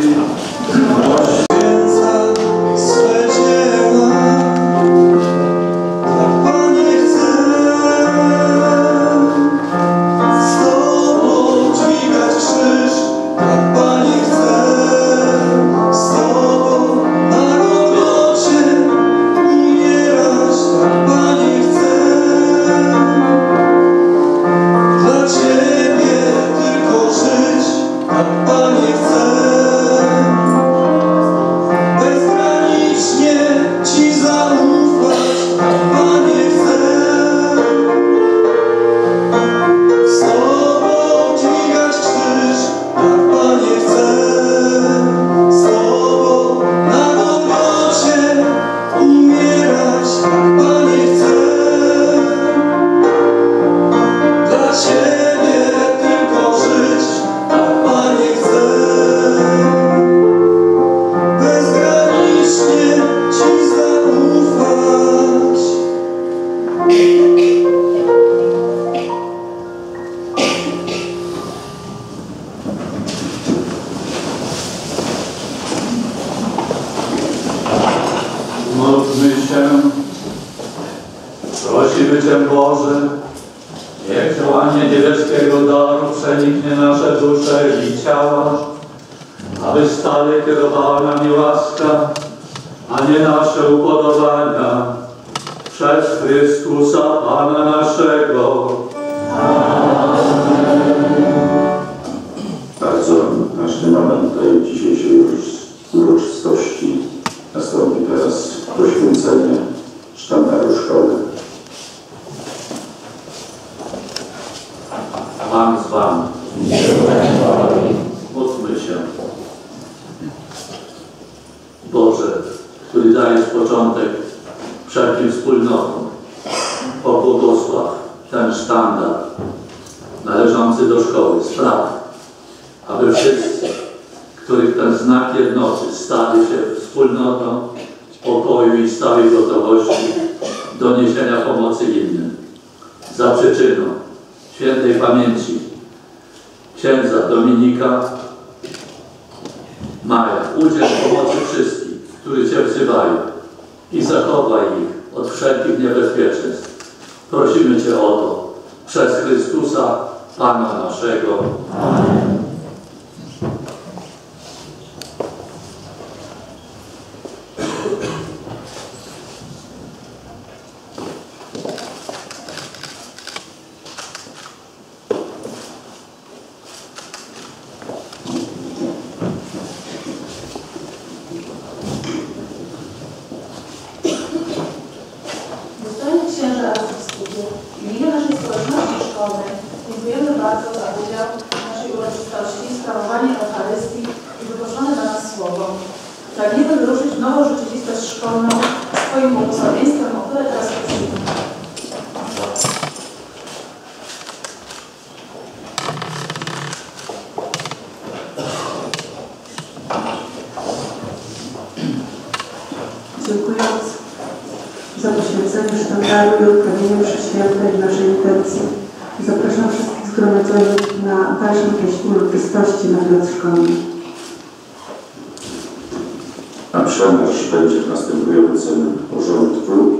Módlmy się. Prosimy Cię, Boże, niech działanie niebieskiego daru przeniknie nasze dusze i ciała, aby stale kierowała nami łaska, a nie nasze upodobania. Przez Chrystusa Pana naszego.
Bardzo ważny moment tej dzisiejszej uroczystości. Nastąpi teraz poświęcenie sztandaru szkoły.
Pan z Wami. Módlmy się. Boże, który dajesz początek wszelkim wspólnotom, pobłogosław ten sztandar należący do szkoły, spraw, aby wszyscy, których ten znak jednoczy, stali się wspólnotą pokoju i stałej gotowości do niesienia pomocy innym. Za przyczyną świętej pamięci księdza Dominika Maja, udziel pomocy wszystkich, którzy Cię wzywają i zachowaj ich od wszelkich niebezpieczeństw. Prosimy Cię o to przez Chrystusa, Pana naszego. Amen.
Dostojny księże arcybiskupu, w imieniu naszej społeczności szkolnej pokoju i odprawieniu mszy świętej w naszej intencji. Zapraszam wszystkich zgromadzonych na ważną pieśń uroczystości na plac szkolny.
A przemarsz będzie w następującym porządku.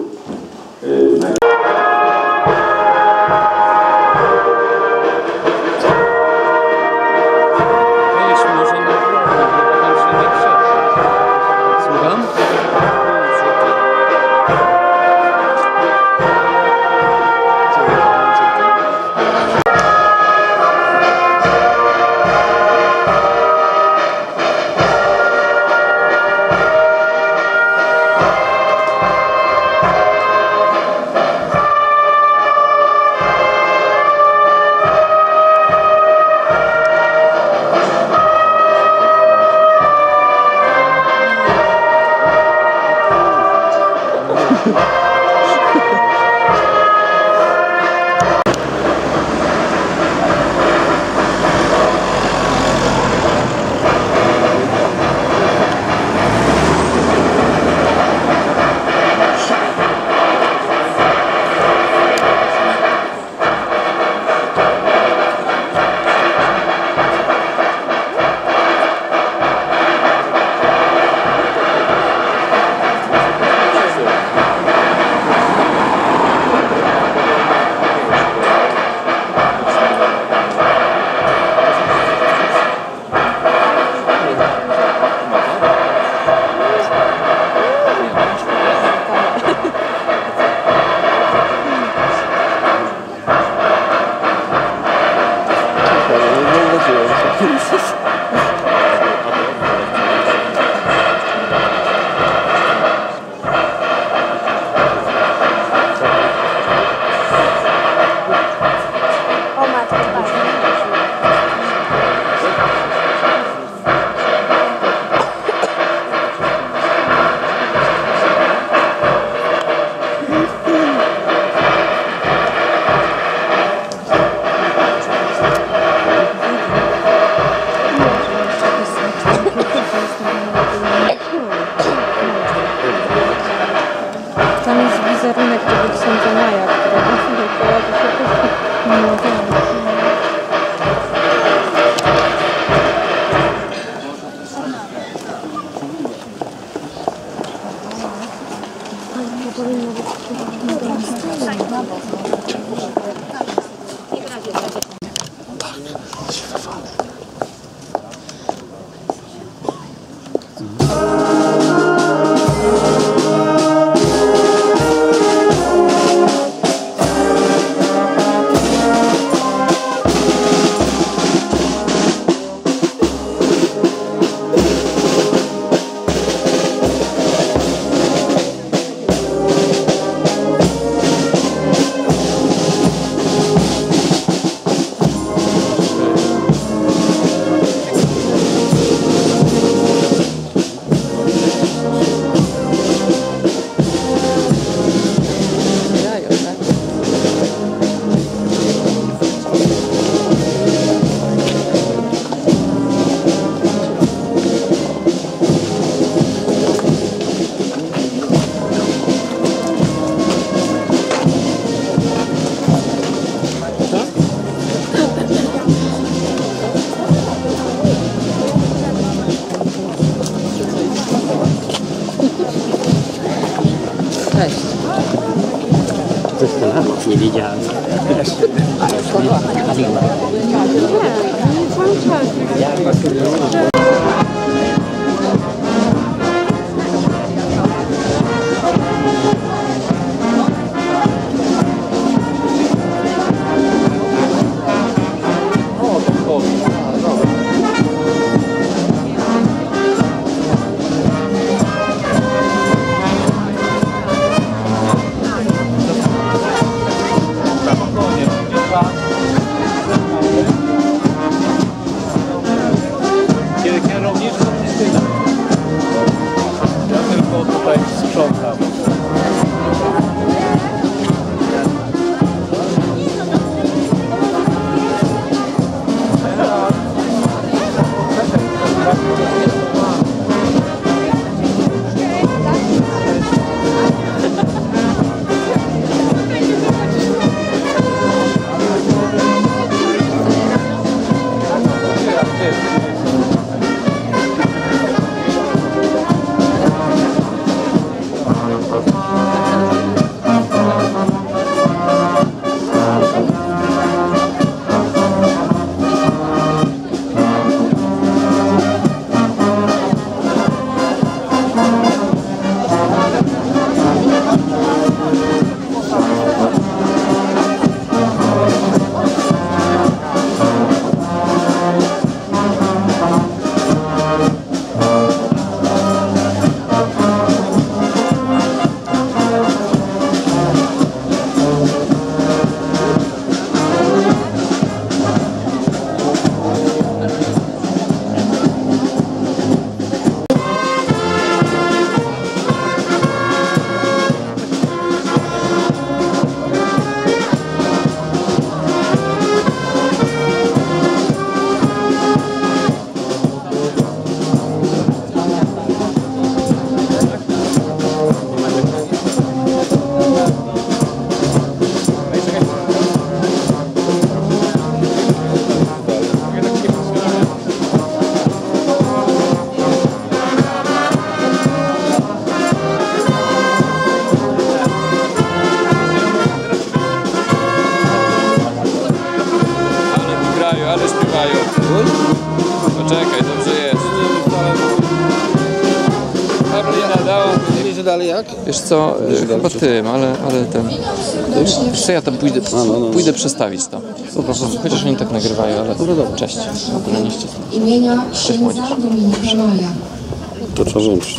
Tam jest wizerunek tego księdza Maja, którego dookoła to się
Nie wiedziałem.
Quiero
dalej jak?
Wiesz co, chyba tym, ale ten... Wiesz co, ja tam pójdę przestawić to. Chociaż oni tak nagrywają, ale... Dobra. Cześć.
Imienia księdza Dominika Maja.
To trzeba włączyć.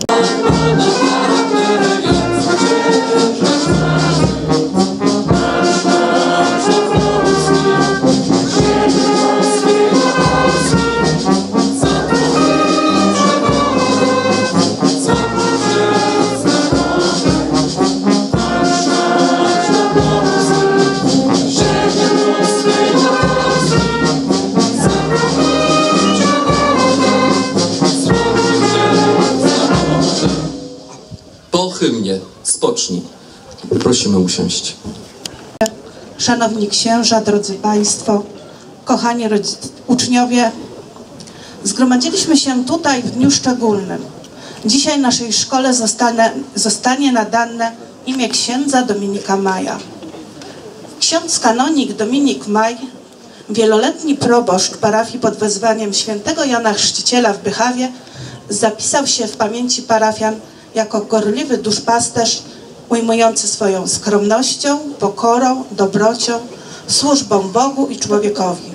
Po hymnie spocznij. Prosimy usiąść.
Szanowni księża, drodzy Państwo, kochani uczniowie, zgromadziliśmy się tutaj w dniu szczególnym. Dzisiaj naszej szkole zostanie nadane imię księdza Dominika Maja. Ksiądz kanonik Dominik Maj, wieloletni proboszcz parafii pod wezwaniem świętego Jana Chrzciciela w Bychawie, zapisał się w pamięci parafian jako gorliwy duszpasterz, ujmujący swoją skromnością, pokorą, dobrocią, służbą Bogu i człowiekowi.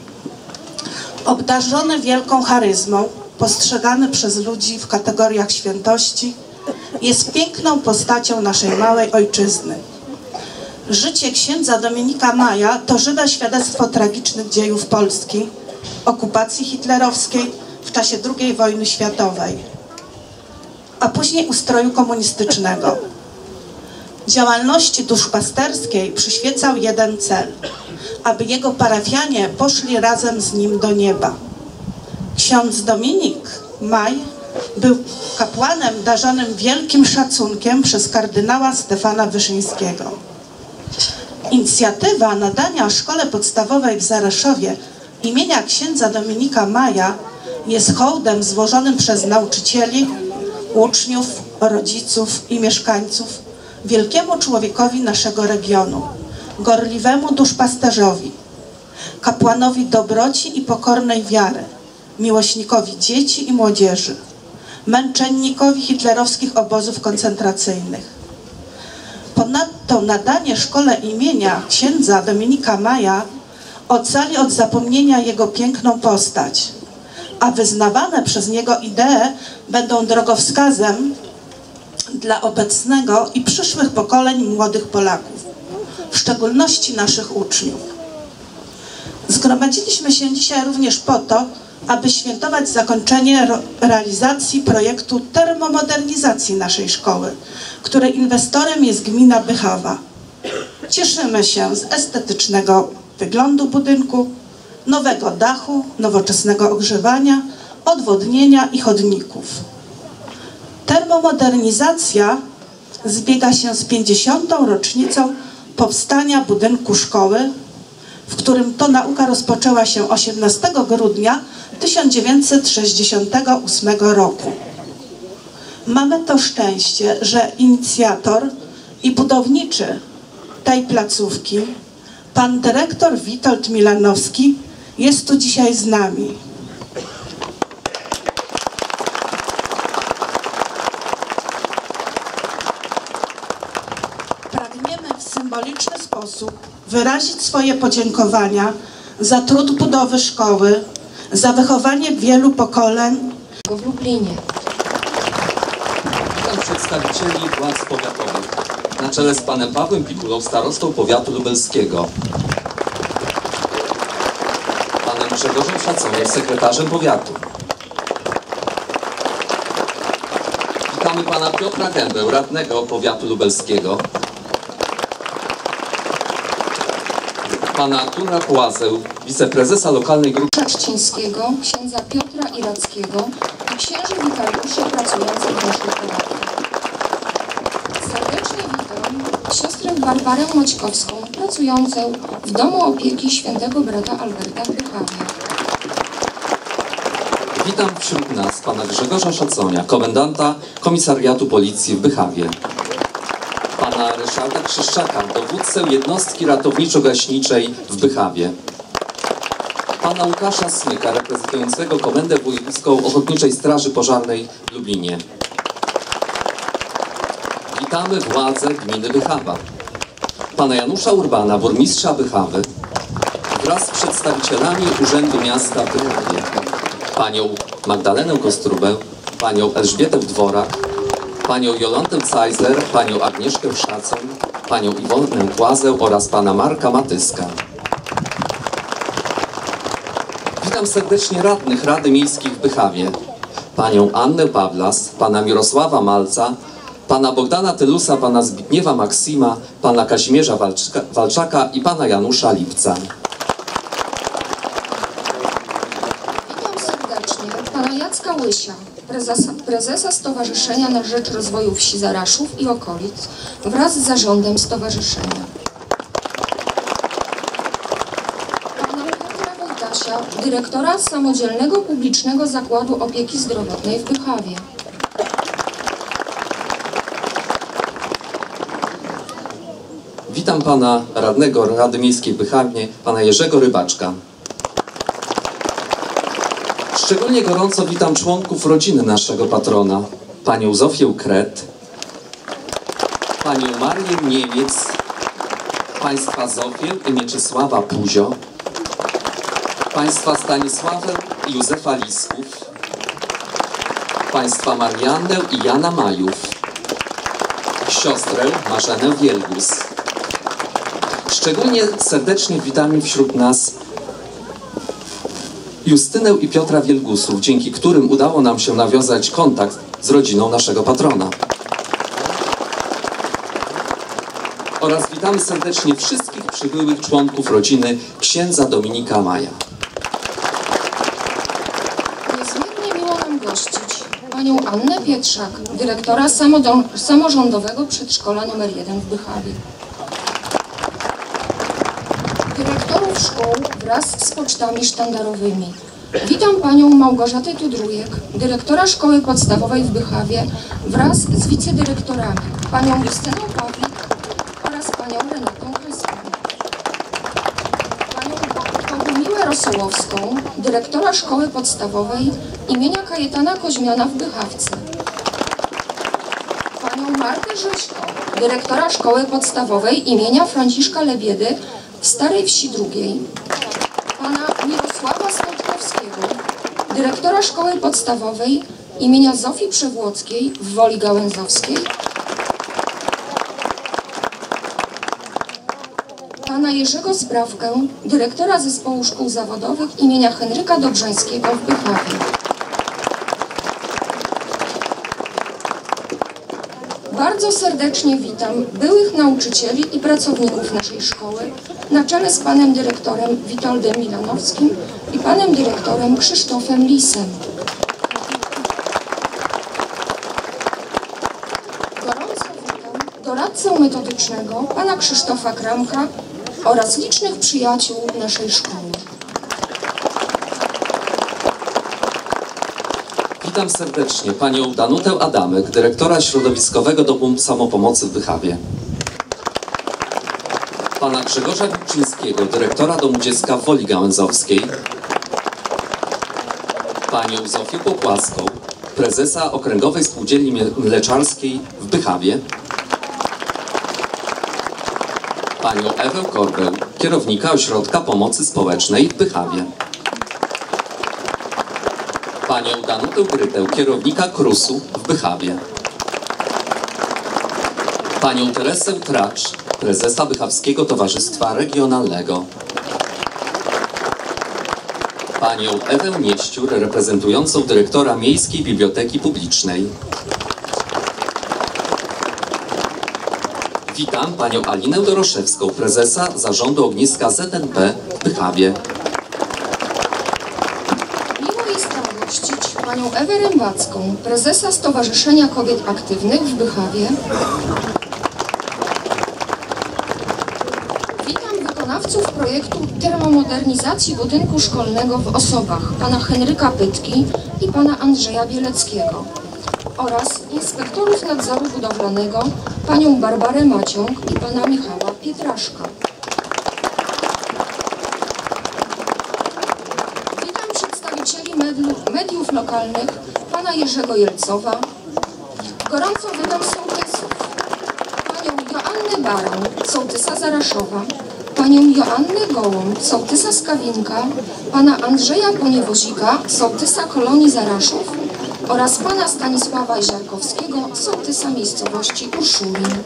Obdarzony wielką charyzmą, postrzegany przez ludzi w kategoriach świętości, jest piękną postacią naszej małej ojczyzny. Życie księdza Dominika Maja to żywe świadectwo tragicznych dziejów Polski, okupacji hitlerowskiej w czasie II wojny światowej, a później ustroju komunistycznego. Działalności duszpasterskiej przyświecał jeden cel, aby jego parafianie poszli razem z nim do nieba. Ksiądz Dominik Maj był kapłanem darzonym wielkim szacunkiem przez kardynała Stefana Wyszyńskiego. Inicjatywa nadania szkole podstawowej w Zaraszowie imienia księdza Dominika Maja jest hołdem złożonym przez nauczycieli, uczniów, rodziców i mieszkańców wielkiemu człowiekowi naszego regionu, gorliwemu duszpasterzowi, kapłanowi dobroci i pokornej wiary, miłośnikowi dzieci i młodzieży, męczennikowi hitlerowskich obozów koncentracyjnych. Ponadto nadanie szkole imienia księdza Dominika Maja ocali od zapomnienia jego piękną postać, a wyznawane przez niego idee będą drogowskazem dla obecnego i przyszłych pokoleń młodych Polaków, w szczególności naszych uczniów. Zgromadziliśmy się dzisiaj również po to, aby świętować zakończenie realizacji projektu termomodernizacji naszej szkoły, której inwestorem jest gmina Bychawa. Cieszymy się z estetycznego wyglądu budynku, nowego dachu, nowoczesnego ogrzewania, odwodnienia i chodników. Termomodernizacja zbiega się z 50. rocznicą powstania budynku szkoły, w którym to nauka rozpoczęła się 18 grudnia 1968 roku. Mamy to szczęście, że inicjator i budowniczy tej placówki, pan dyrektor Witold Milanowski, jest tu dzisiaj z nami. Pragniemy w symboliczny sposób wyrazić swoje podziękowania za trud budowy szkoły, za wychowanie wielu pokoleń
W Lublinie.
Witam przedstawicieli władz powiatowych na czele z panem Pawłem Pikulą, starostą powiatu lubelskiego, panem Grzegorzem Szaconiem, sekretarzem powiatu. Witamy pana Piotra Gębę, radnego powiatu lubelskiego, pana Artura Płazę, wiceprezesa lokalnej grupy
Trzcińskiego, księdza Piotra Irackiego i księży wikariuszy pracujących w naszym powiecie. Serdecznie witam siostrę Barbarę Maćkowską, pracującą w Domu Opieki Świętego Brata Alberta w Bychawie.
Witam wśród nas pana Grzegorza Szaconia, komendanta Komisariatu Policji w Bychawie, pana Ryszarda Krzyszczaka, dowódcę jednostki ratowniczo-gaśniczej w Bychawie, pana Łukasza Smyka, reprezentującego Komendę Wojewódzką Ochotniczej Straży Pożarnej w Lublinie, Witamy władze gminy Bychawa. Pana Janusza Urbana, burmistrza Bychawy, wraz z przedstawicielami Urzędu Miasta w Bychawie, panią Magdalenę Kostrubę, panią Elżbietę Dworak, panią Jolantę Cajzler, panią Agnieszkę Szacoń, panią Iwonę Płazę oraz pana Marka Matyska. Witam serdecznie radnych Rady Miejskiej w Bychawie, panią Annę Pawlas, pana Mirosława Malca, pana Bogdana Tylusa, pana Zbigniewa Maksima, pana Kazimierza Walczaka i pana Janusza Lipca.
Witam serdecznie pana Jacka Łysia, prezesa Stowarzyszenia na Rzecz Rozwoju Wsi Zaraszów i okolic wraz z zarządem stowarzyszenia. Pana Piotra Wojtasia, dyrektora Samodzielnego Publicznego Zakładu Opieki Zdrowotnej w Bychawie.
Witam pana radnego Rady Miejskiej w Bychawie, pana Jerzego Rybaczka. Szczególnie gorąco witam członków rodziny naszego patrona, panią Zofię Kret, panią Marię Niemiec, państwa Zofię i Mieczysława Puzio, państwa Stanisławę i Józefa Lisków, państwa Mariannę i Jana Majów, siostrę Marzenę Wielgus. Szczególnie serdecznie witamy wśród nas Justynę i Piotra Wielgusów, dzięki którym udało nam się nawiązać kontakt z rodziną naszego patrona. Oraz witamy serdecznie wszystkich przybyłych członków rodziny księdza Dominika Maja.
Niezmiernie miło nam gościć panią Annę Pietrzak, dyrektora Samorządowego Przedszkola nr 1 w Bychawie. Dyrektorów szkół wraz z pocztami sztandarowymi. Witam panią Małgorzatę Tudrujek, dyrektora Szkoły Podstawowej w Bychawie wraz z wicedyrektorami, panią Justyną Pawlik oraz panią Renatą Kryską. Panią Bogumiłę Rosołowską, dyrektora Szkoły Podstawowej imienia Kajetana Koźmiana w Bychawce. Panią Martę Rzeźko, dyrektora Szkoły Podstawowej imienia Franciszka Lebiedy w Starej Wsi II, pana Mirosława Słodkowskiego, dyrektora Szkoły Podstawowej imienia Zofii Przewłockiej w Woli Gałęzowskiej, pana Jerzego Sprawkę, dyrektora Zespołu Szkół Zawodowych imienia Henryka Dobrzańskiego w Bychawie. Bardzo serdecznie witam byłych nauczycieli i pracowników naszej szkoły na czele z panem dyrektorem Witoldem Milanowskim i panem dyrektorem Krzysztofem Lisem. Gorąco witam doradcę metodycznego pana Krzysztofa Kramka oraz licznych przyjaciół naszej szkoły.
Witam serdecznie panią Danutę Adamek, dyrektora Środowiskowego Domu Samopomocy w Bychawie. Pana Grzegorza Wilczyńskiego, dyrektora Domu Dziecka w Woli Gałęzowskiej. Panią Zofię Popłaską, prezesa Okręgowej Spółdzielni Mleczarskiej w Bychawie. Panią Ewę Korbę, kierownika Ośrodka Pomocy Społecznej w Bychawie. Panią Danutę Grytę, kierownika KRUS-u w Bychawie. Panią Teresę Tracz, prezesa Bychawskiego Towarzystwa Regionalnego. Panią Ewę Mieściur, reprezentującą dyrektora Miejskiej Biblioteki Publicznej. Witam panią Alinę Doroszewską, prezesa Zarządu Ogniska ZNP w Bychawie.
Panią Ewę Rębacką, prezesa Stowarzyszenia Kobiet Aktywnych w Bychawie. Witam wykonawców projektu termomodernizacji budynku szkolnego w Osobach, pana Henryka Pytki i pana Andrzeja Bieleckiego oraz inspektorów nadzoru budowlanego, panią Barbarę Maciąg i pana Michała Pietraszka. Mediów lokalnych, pana Jerzego Jelcowa. Gorąco witam sołtysów, Baran, sołtysa Zaraszowa, panią Joannę Gołąb, sołtysa Skawinka, pana Andrzeja Poniewozika, sołtysa kolonii Zaraszów oraz pana Stanisława Ziarkowskiego, sołtysa miejscowości Urszulin.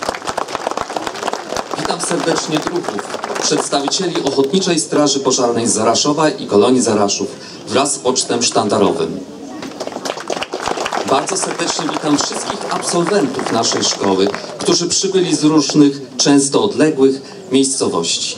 Witam serdecznie druhów, przedstawicieli Ochotniczej Straży Pożarnej z Zaraszowa i kolonii Zaraszów wraz z pocztem sztandarowym. Bardzo serdecznie witam wszystkich absolwentów naszej szkoły, którzy przybyli z różnych, często odległych miejscowości.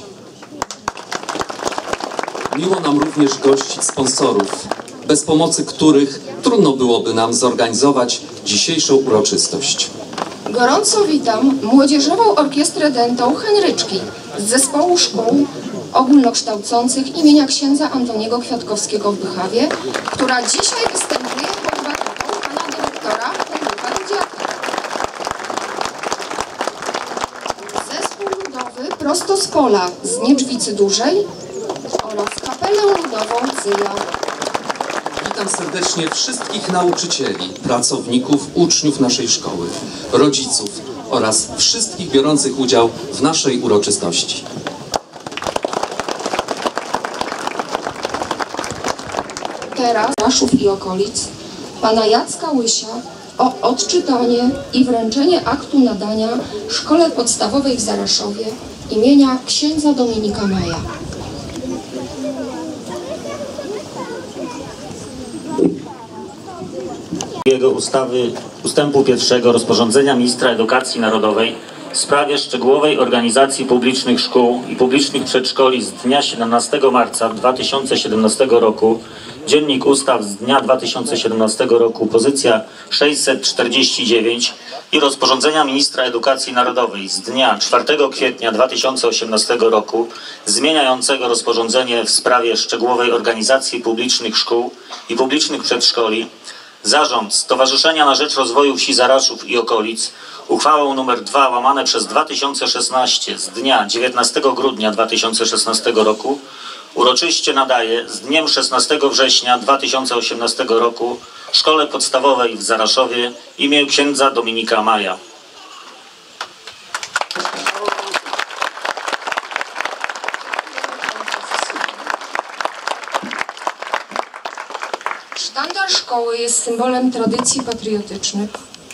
Miło nam również gościć sponsorów, bez pomocy których trudno byłoby nam zorganizować dzisiejszą uroczystość.
Gorąco witam Młodzieżową Orkiestrę Dętą Henryczki z Zespołu Szkół Ogólnokształcących imienia księdza Antoniego Kwiatkowskiego w Bychawie, która dzisiaj występuje pod batutą pana dyrektora Henryka Dudziaka. Zespół ludowy Prosto z Pola z Niedźwicy Dużej oraz Kapelę Ludową Cyja.
Witam serdecznie wszystkich nauczycieli, pracowników, uczniów naszej szkoły, rodziców oraz wszystkich biorących udział w naszej uroczystości.
Teraz Zaraszów i okolic pana Jacka Łysia o odczytanie i wręczenie aktu nadania Szkole Podstawowej w Zaraszowie imienia księdza Dominika Maja.
Ustawy ustępu 1 rozporządzenia Ministra Edukacji Narodowej w sprawie szczegółowej organizacji publicznych szkół i publicznych przedszkoli z dnia 17 marca 2017 roku, Dziennik Ustaw z dnia 2017 roku, pozycja 649 i rozporządzenia Ministra Edukacji Narodowej z dnia 4 kwietnia 2018 roku zmieniającego rozporządzenie w sprawie szczegółowej organizacji publicznych szkół i publicznych przedszkoli, Zarząd Stowarzyszenia na Rzecz Rozwoju Wsi Zaraszów i Okolic uchwałą nr 2/2016 z dnia 19 grudnia 2016 roku uroczyście nadaje z dniem 16 września 2018 roku Szkole Podstawowej w Zaraszowie imię księdza Dominika Maja.
Sztandar szkoły jest symbolem tradycji patriotycznych,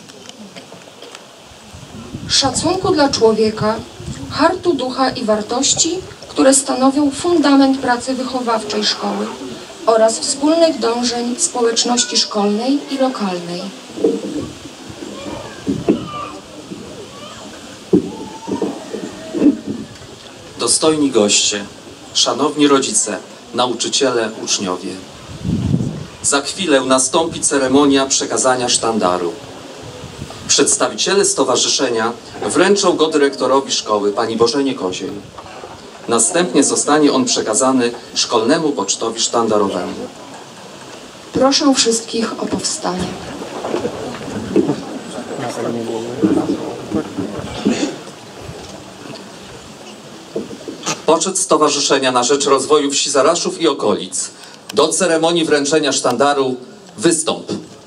szacunku dla człowieka, hartu ducha i wartości, które stanowią fundament pracy wychowawczej szkoły oraz wspólnych dążeń społeczności szkolnej i lokalnej.
Dostojni goście, szanowni rodzice, nauczyciele, uczniowie. Za chwilę nastąpi ceremonia przekazania sztandaru. Przedstawiciele stowarzyszenia wręczą go dyrektorowi szkoły, pani Bożenie Koziej. Następnie zostanie on przekazany szkolnemu pocztowi sztandarowemu.
Proszę wszystkich o powstanie.
Poczet Stowarzyszenia na Rzecz Rozwoju Wsi Zaraszów i Okolic. Do ceremonii wręczenia sztandaru wystąp.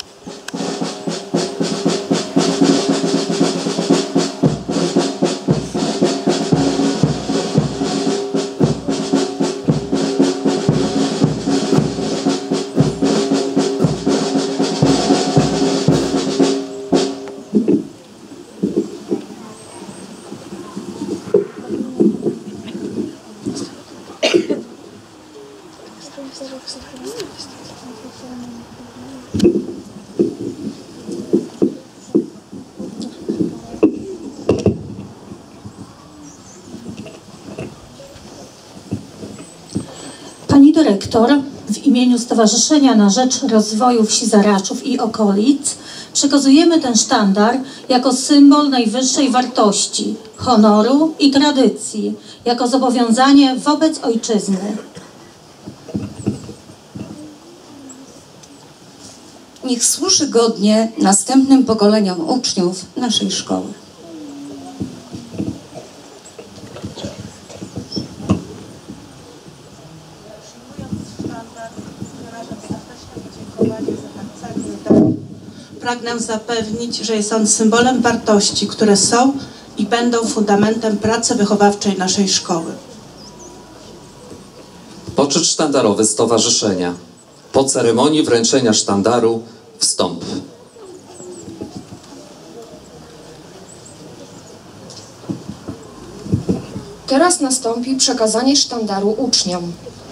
Pani dyrektor, w imieniu Stowarzyszenia na Rzecz Rozwoju Wsi Zaraszów i Okolic przekazujemy ten sztandar jako symbol najwyższej wartości, honoru i tradycji, jako zobowiązanie wobec ojczyzny.
Niech służy godnie następnym pokoleniom uczniów naszej szkoły.
Pragnę zapewnić, że jest on symbolem wartości, które są i będą fundamentem pracy wychowawczej naszej szkoły.
Poczet sztandarowy stowarzyszenia. Po ceremonii wręczenia sztandaru wstąp.
Teraz nastąpi przekazanie sztandaru uczniom.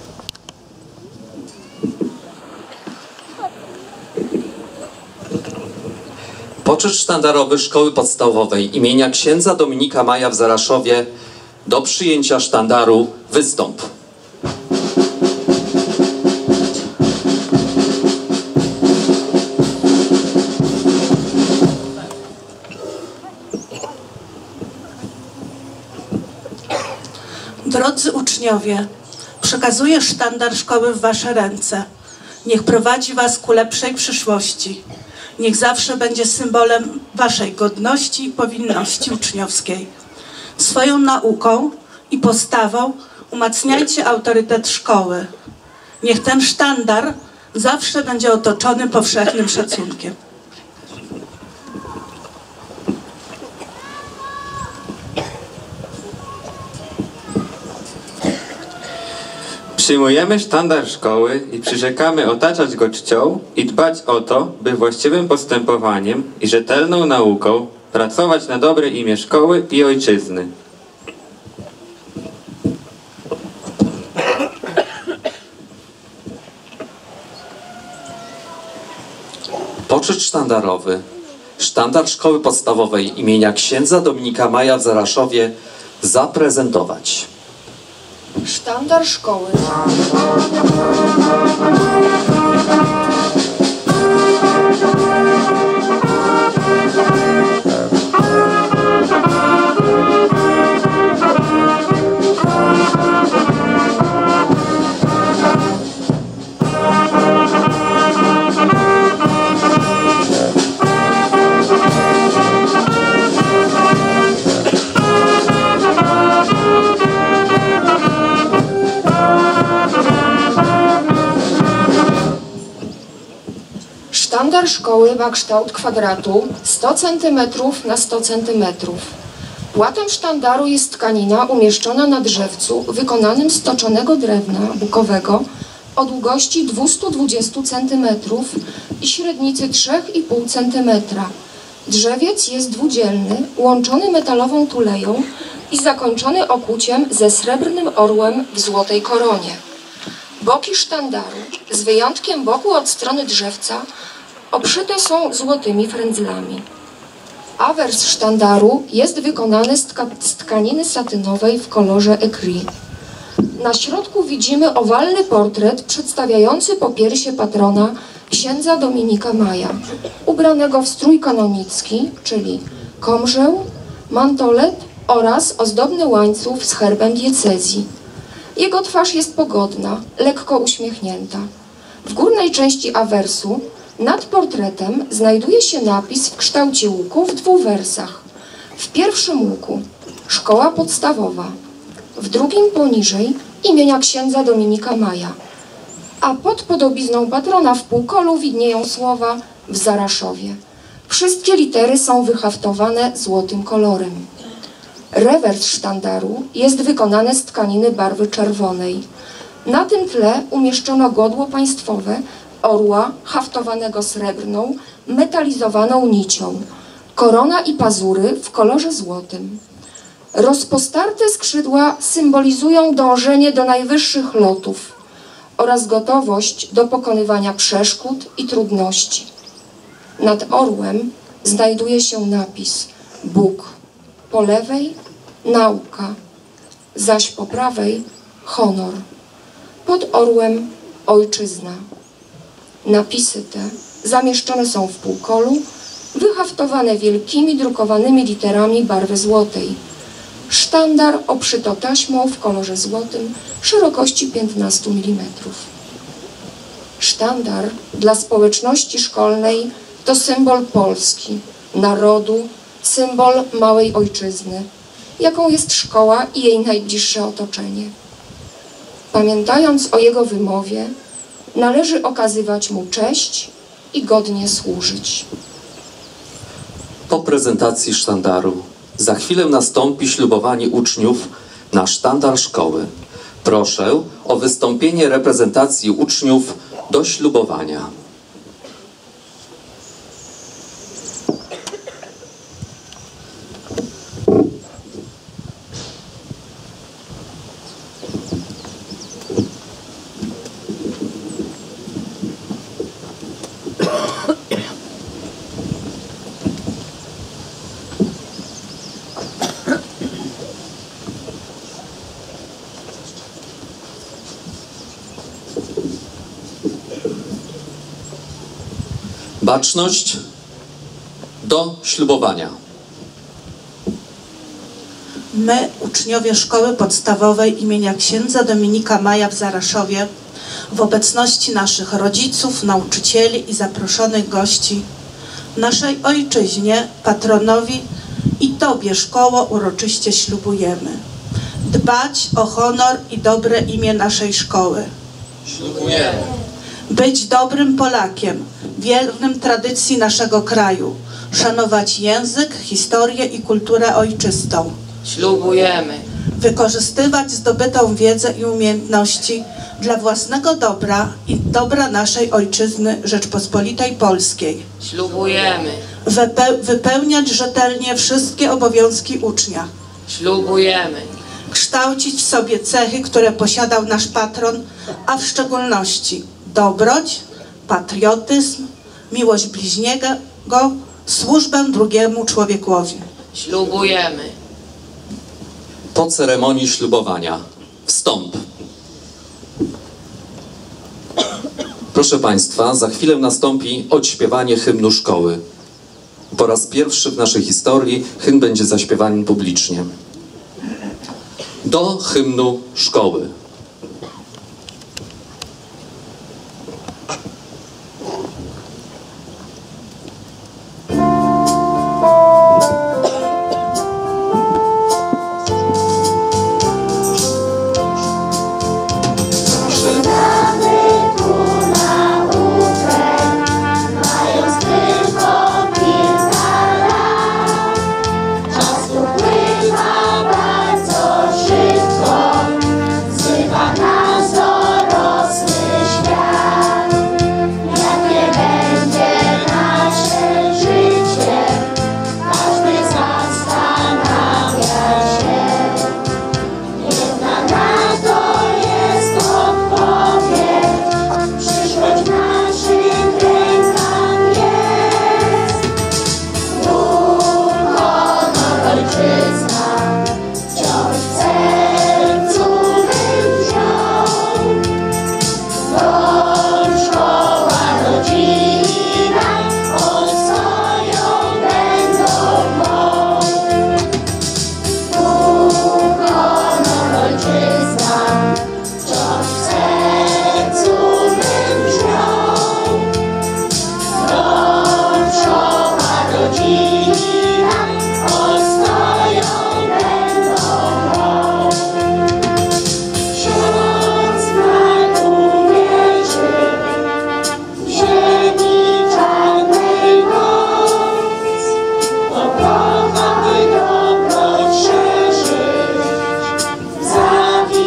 Poczet sztandarowy Szkoły Podstawowej imienia księdza Dominika Maja w Zaraszowie do przyjęcia sztandaru wystąp.
Drodzy uczniowie, przekazuję sztandar szkoły w wasze ręce. Niech prowadzi was ku lepszej przyszłości. Niech zawsze będzie symbolem waszej godności i powinności uczniowskiej. Swoją nauką i postawą umacniajcie autorytet szkoły. Niech ten sztandar zawsze będzie otoczony powszechnym szacunkiem.
Przyjmujemy sztandar szkoły i przyrzekamy otaczać go czcią i dbać o to, by właściwym postępowaniem i rzetelną nauką pracować na dobre imię szkoły i ojczyzny.
Poczet sztandarowy. Sztandar Szkoły Podstawowej imienia księdza Dominika Maja w Zaraszowie zaprezentować.
Sztandar szkoły. Sztandar szkoły ma kształt kwadratu 100 cm na 100 cm. Płatem sztandaru jest tkanina umieszczona na drzewcu wykonanym z toczonego drewna bukowego o długości 220 cm i średnicy 3,5 cm. Drzewiec jest dwudzielny, łączony metalową tuleją i zakończony okuciem ze srebrnym orłem w złotej koronie. Boki sztandaru, z wyjątkiem boku od strony drzewca, obszyte są złotymi frędzlami. Awers sztandaru jest wykonany z tkaniny satynowej w kolorze écru. Na środku widzimy owalny portret przedstawiający popiersie patrona księdza Dominika Maja, ubranego w strój kanonicki, czyli komrzeł, mantolet oraz ozdobny łańcuch z herbem diecezji. Jego twarz jest pogodna, lekko uśmiechnięta. W górnej części awersu nad portretem znajduje się napis w kształcie łuku w 2 wersach. W pierwszym łuku Szkoła Podstawowa, w drugim poniżej imienia księdza Dominika Maja, a pod podobizną patrona w półkolu widnieją słowa w Zaraszowie. Wszystkie litery są wyhaftowane złotym kolorem. Rewers sztandaru jest wykonany z tkaniny barwy czerwonej. Na tym tle umieszczono godło państwowe orła haftowanego srebrną, metalizowaną nicią, korona i pazury w kolorze złotym. Rozpostarte skrzydła symbolizują dążenie do najwyższych lotów oraz gotowość do pokonywania przeszkód i trudności. Nad orłem znajduje się napis Bóg, po lewej nauka, zaś po prawej honor. Pod orłem ojczyzna. Napisy te zamieszczone są w półkolu, wyhaftowane wielkimi drukowanymi literami barwy złotej. Sztandar obszyto taśmą w kolorze złotym szerokości 15 mm. Sztandar dla społeczności szkolnej to symbol Polski, narodu, symbol małej ojczyzny, jaką jest szkoła i jej najbliższe otoczenie. Pamiętając o jego wymowie, należy okazywać mu cześć i godnie służyć.
Po prezentacji sztandaru Za chwilę nastąpi ślubowanie uczniów na sztandar szkoły. Proszę o wystąpienie reprezentacji uczniów do ślubowania. Baczność do ślubowania.
My, uczniowie Szkoły Podstawowej imienia księdza Dominika Maja w Zaraszowie, w obecności naszych rodziców, nauczycieli i zaproszonych gości, naszej ojczyźnie, patronowi i Tobie, szkoło, uroczyście ślubujemy dbać o honor i dobre imię naszej szkoły.
Ślubujemy.
Być dobrym Polakiem, wiernym tradycji naszego kraju, szanować język, historię i kulturę ojczystą.
Ślubujemy.
Wykorzystywać zdobytą wiedzę i umiejętności dla własnego dobra i dobra naszej ojczyzny Rzeczpospolitej Polskiej.
Ślubujemy.
Wypełniać rzetelnie wszystkie obowiązki ucznia.
Ślubujemy.
Kształcić w sobie cechy, które posiadał nasz patron, a w szczególności dobroć, patriotyzm, miłość bliźniego, służbę drugiemu człowiekowi.
Ślubujemy.
Po ceremonii ślubowania wstąp. Proszę Państwa, za chwilę nastąpi odśpiewanie hymnu szkoły. Po raz pierwszy w naszej historii hymn będzie zaśpiewany publicznie. Do hymnu szkoły.
Zawi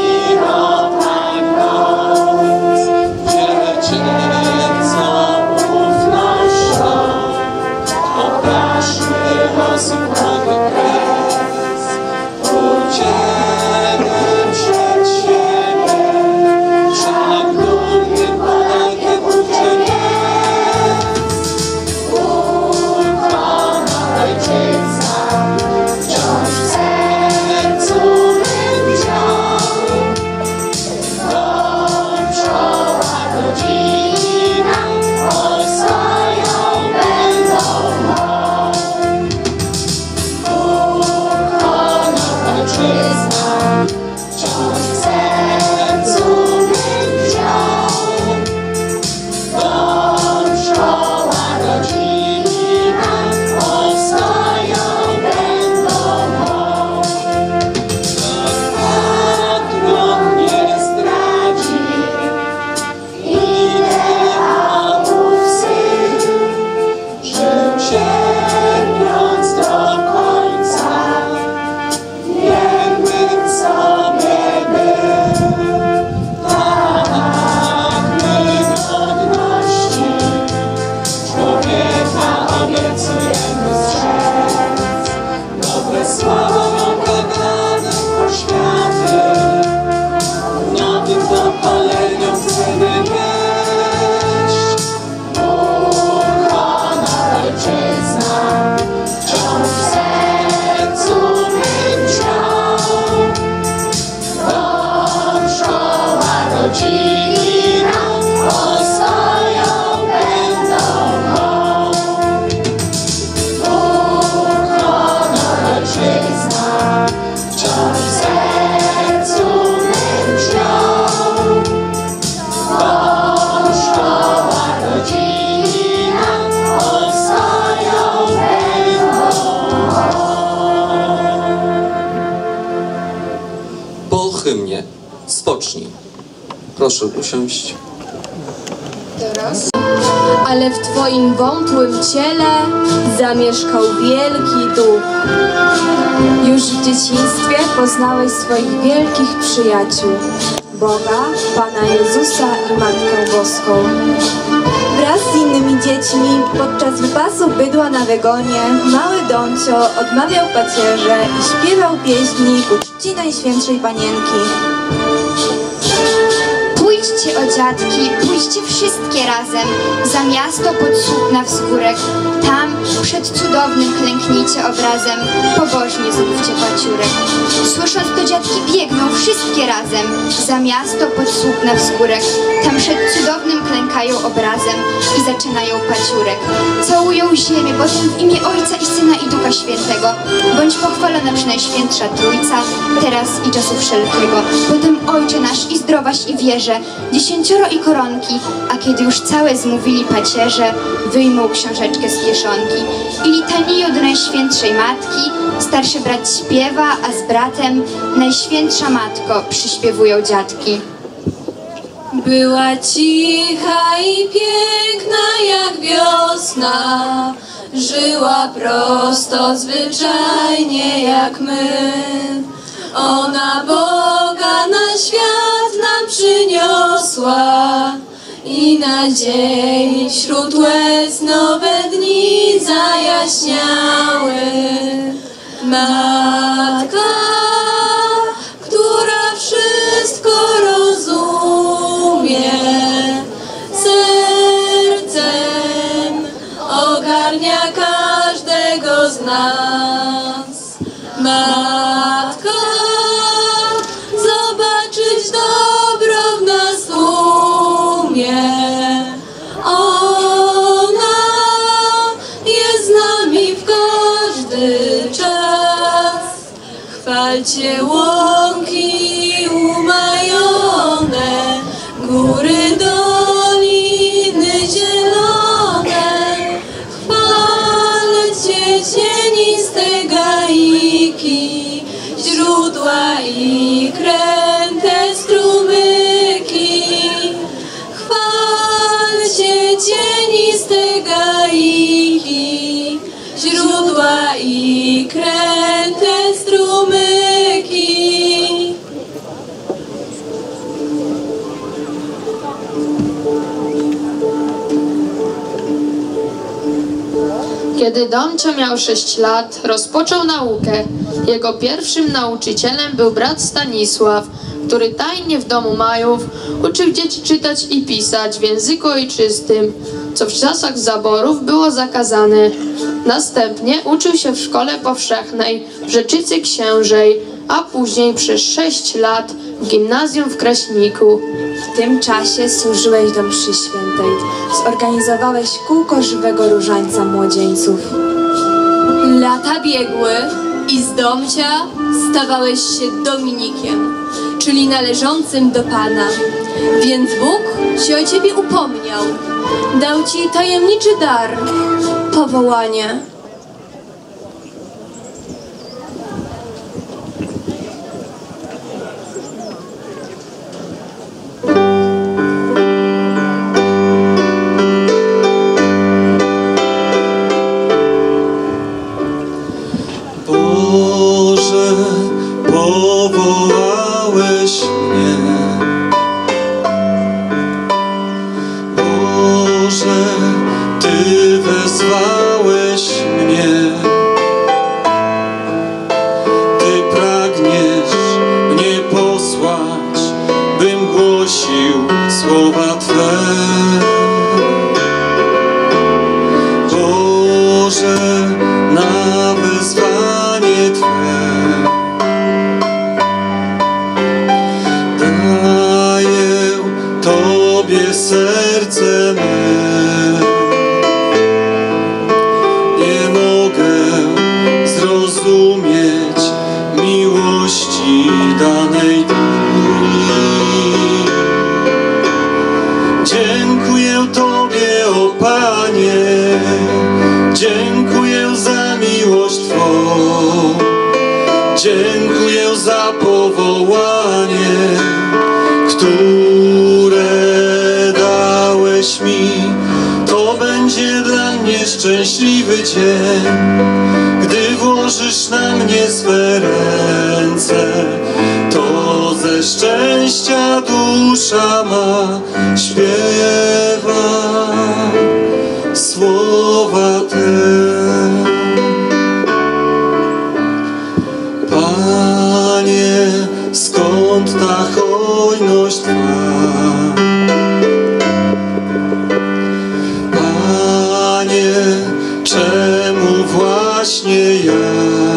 rodzina ostoją będą mą. Bóg, honor, ojczyzna wciąż w sercu mym brzmią. Bo szkoła, rodzina ostoją będą mą.
Po hymnie spocznij. Proszę usiąść.
Teraz. Ale w Twoim wątłym ciele zamieszkał wielki duch. Już w dzieciństwie poznałeś swoich wielkich przyjaciół, Boga, Pana Jezusa i Matkę Boską.
Wraz z innymi dziećmi podczas wypasu bydła na wygonie mały Doncio odmawiał pacierze i śpiewał pieśni ku czci Najświętszej Panienki.
Pójdźcie, o dziadki, pójdźcie wszystkie razem za miasto pod słup na wzgórek. Tam przed cudownym klęknijcie obrazem, pobożnie zróbcie paciurek. Słysząc to, dziadki biegną wszystkie razem za miasto pod słup na wzgórek. Tam przed cudownym klękają obrazem i zaczynają paciurek. Całują ziemię, potem w imię Ojca i Syna i Ducha Świętego. Bądź pochwalona Przenajświętsza Trójca, teraz i czasu wszelkiego. Potem Ojcze nasz i zdrowaś i wierze, 10 i koronki, a kiedy już całe zmówili pacierze, wyjmą książeczkę z kieszonki i litanię do Najświętszej Matki. Starszy brat śpiewa, a z bratem Najświętsza Matko przyśpiewują dziadki.
Była cicha i piękna jak wiosna, żyła prosto, zwyczajnie jak my. Ona Boga na świat nam przyniosła i nadziei wśród łez nowe dni zajaśniały. Matka, która wszystko rozumie, sercem ogarnia każdego z nas. Matka, zobaczyć dobro w nas umie. Ona jest z nami w każdy czas. Chwalcie łąki umajone, góry, doliny zielone. Chwalcie cieniste gaiki, źródła i kręte strumyki. Chwalcie cieniste gaiki, źródła i kręte strumyki.
Kiedy Doncio miał 6 lat, rozpoczął naukę. Jego pierwszym nauczycielem był brat Stanisław, który tajnie w domu Majów uczył dzieci czytać i pisać w języku ojczystym, co w czasach zaborów było zakazane. Następnie uczył się w szkole powszechnej w Rzeczycy Księżej, a później przez 6 lat w gimnazjum w Kraśniku.
W tym czasie służyłeś do mszy świętej, zorganizowałeś kółko żywego różańca młodzieńców.
Lata biegły i z Domcia stawałeś się Dominikiem, czyli należącym do Pana. Więc Bóg się o ciebie upomniał. Dał ci tajemniczy dar, powołanie.
Boże, powołałeś mnie. Boże, Ty wezwałeś Tobie serce me. Nie mogę zrozumieć miłości danej dni. Dziękuję Tobie, o Panie, dziękuję za miłość Twą, dziękuję za powołanie, które dałeś mi. To będzie dla mnie szczęśliwy dzień, gdy włożysz na mnie swe ręce. To ze szczęścia dusza ma śpiewa słowa te. Panie, skąd ta hojność Twa? Panie, czemu właśnie ja?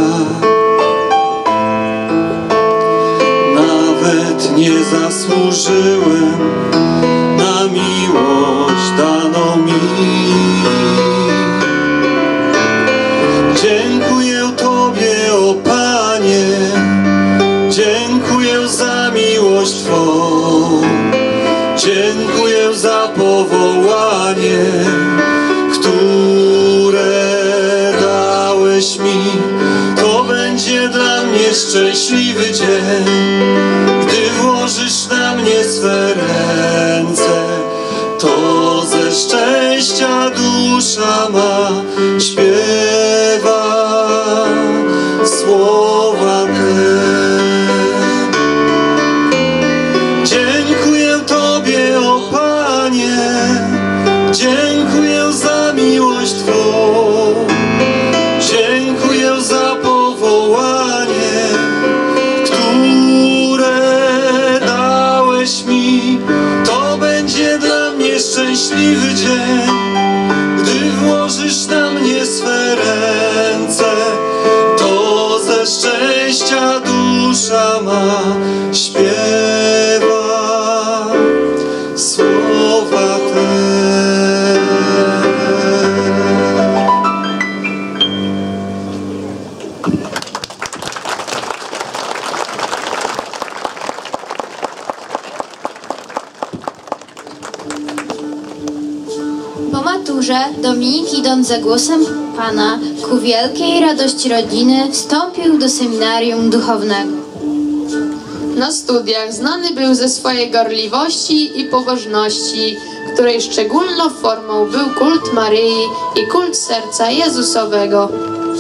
Nawet nie zasłużyłem na miłość daną mi. Dziękuję Tobie, o Panie, dziękuję za miłość Twą, dziękuję za powołanie, które dałeś mi. To będzie dla mnie szczęśliwy dzień, gdy włożysz na mnie swe ręce. To ze szczęścia dusza ma śpiewa słowa te. Dziękuję Tobie, o Panie, dziękuję za miłość Twą, dziękuję za powołanie, które dałeś mi. To będzie dla mnie szczęśliwy dzień, gdy włożysz na mnie swe ręce. To ze szczęścia dusza ma śpiewa słowa te.
Po maturze Dominik, idąc za głosem Pana ku wielkiej radości rodziny, wstąpił do seminarium duchownego.
Na studiach znany był ze swojej gorliwości i pobożności, której szczególną formą był kult Maryi i kult serca Jezusowego.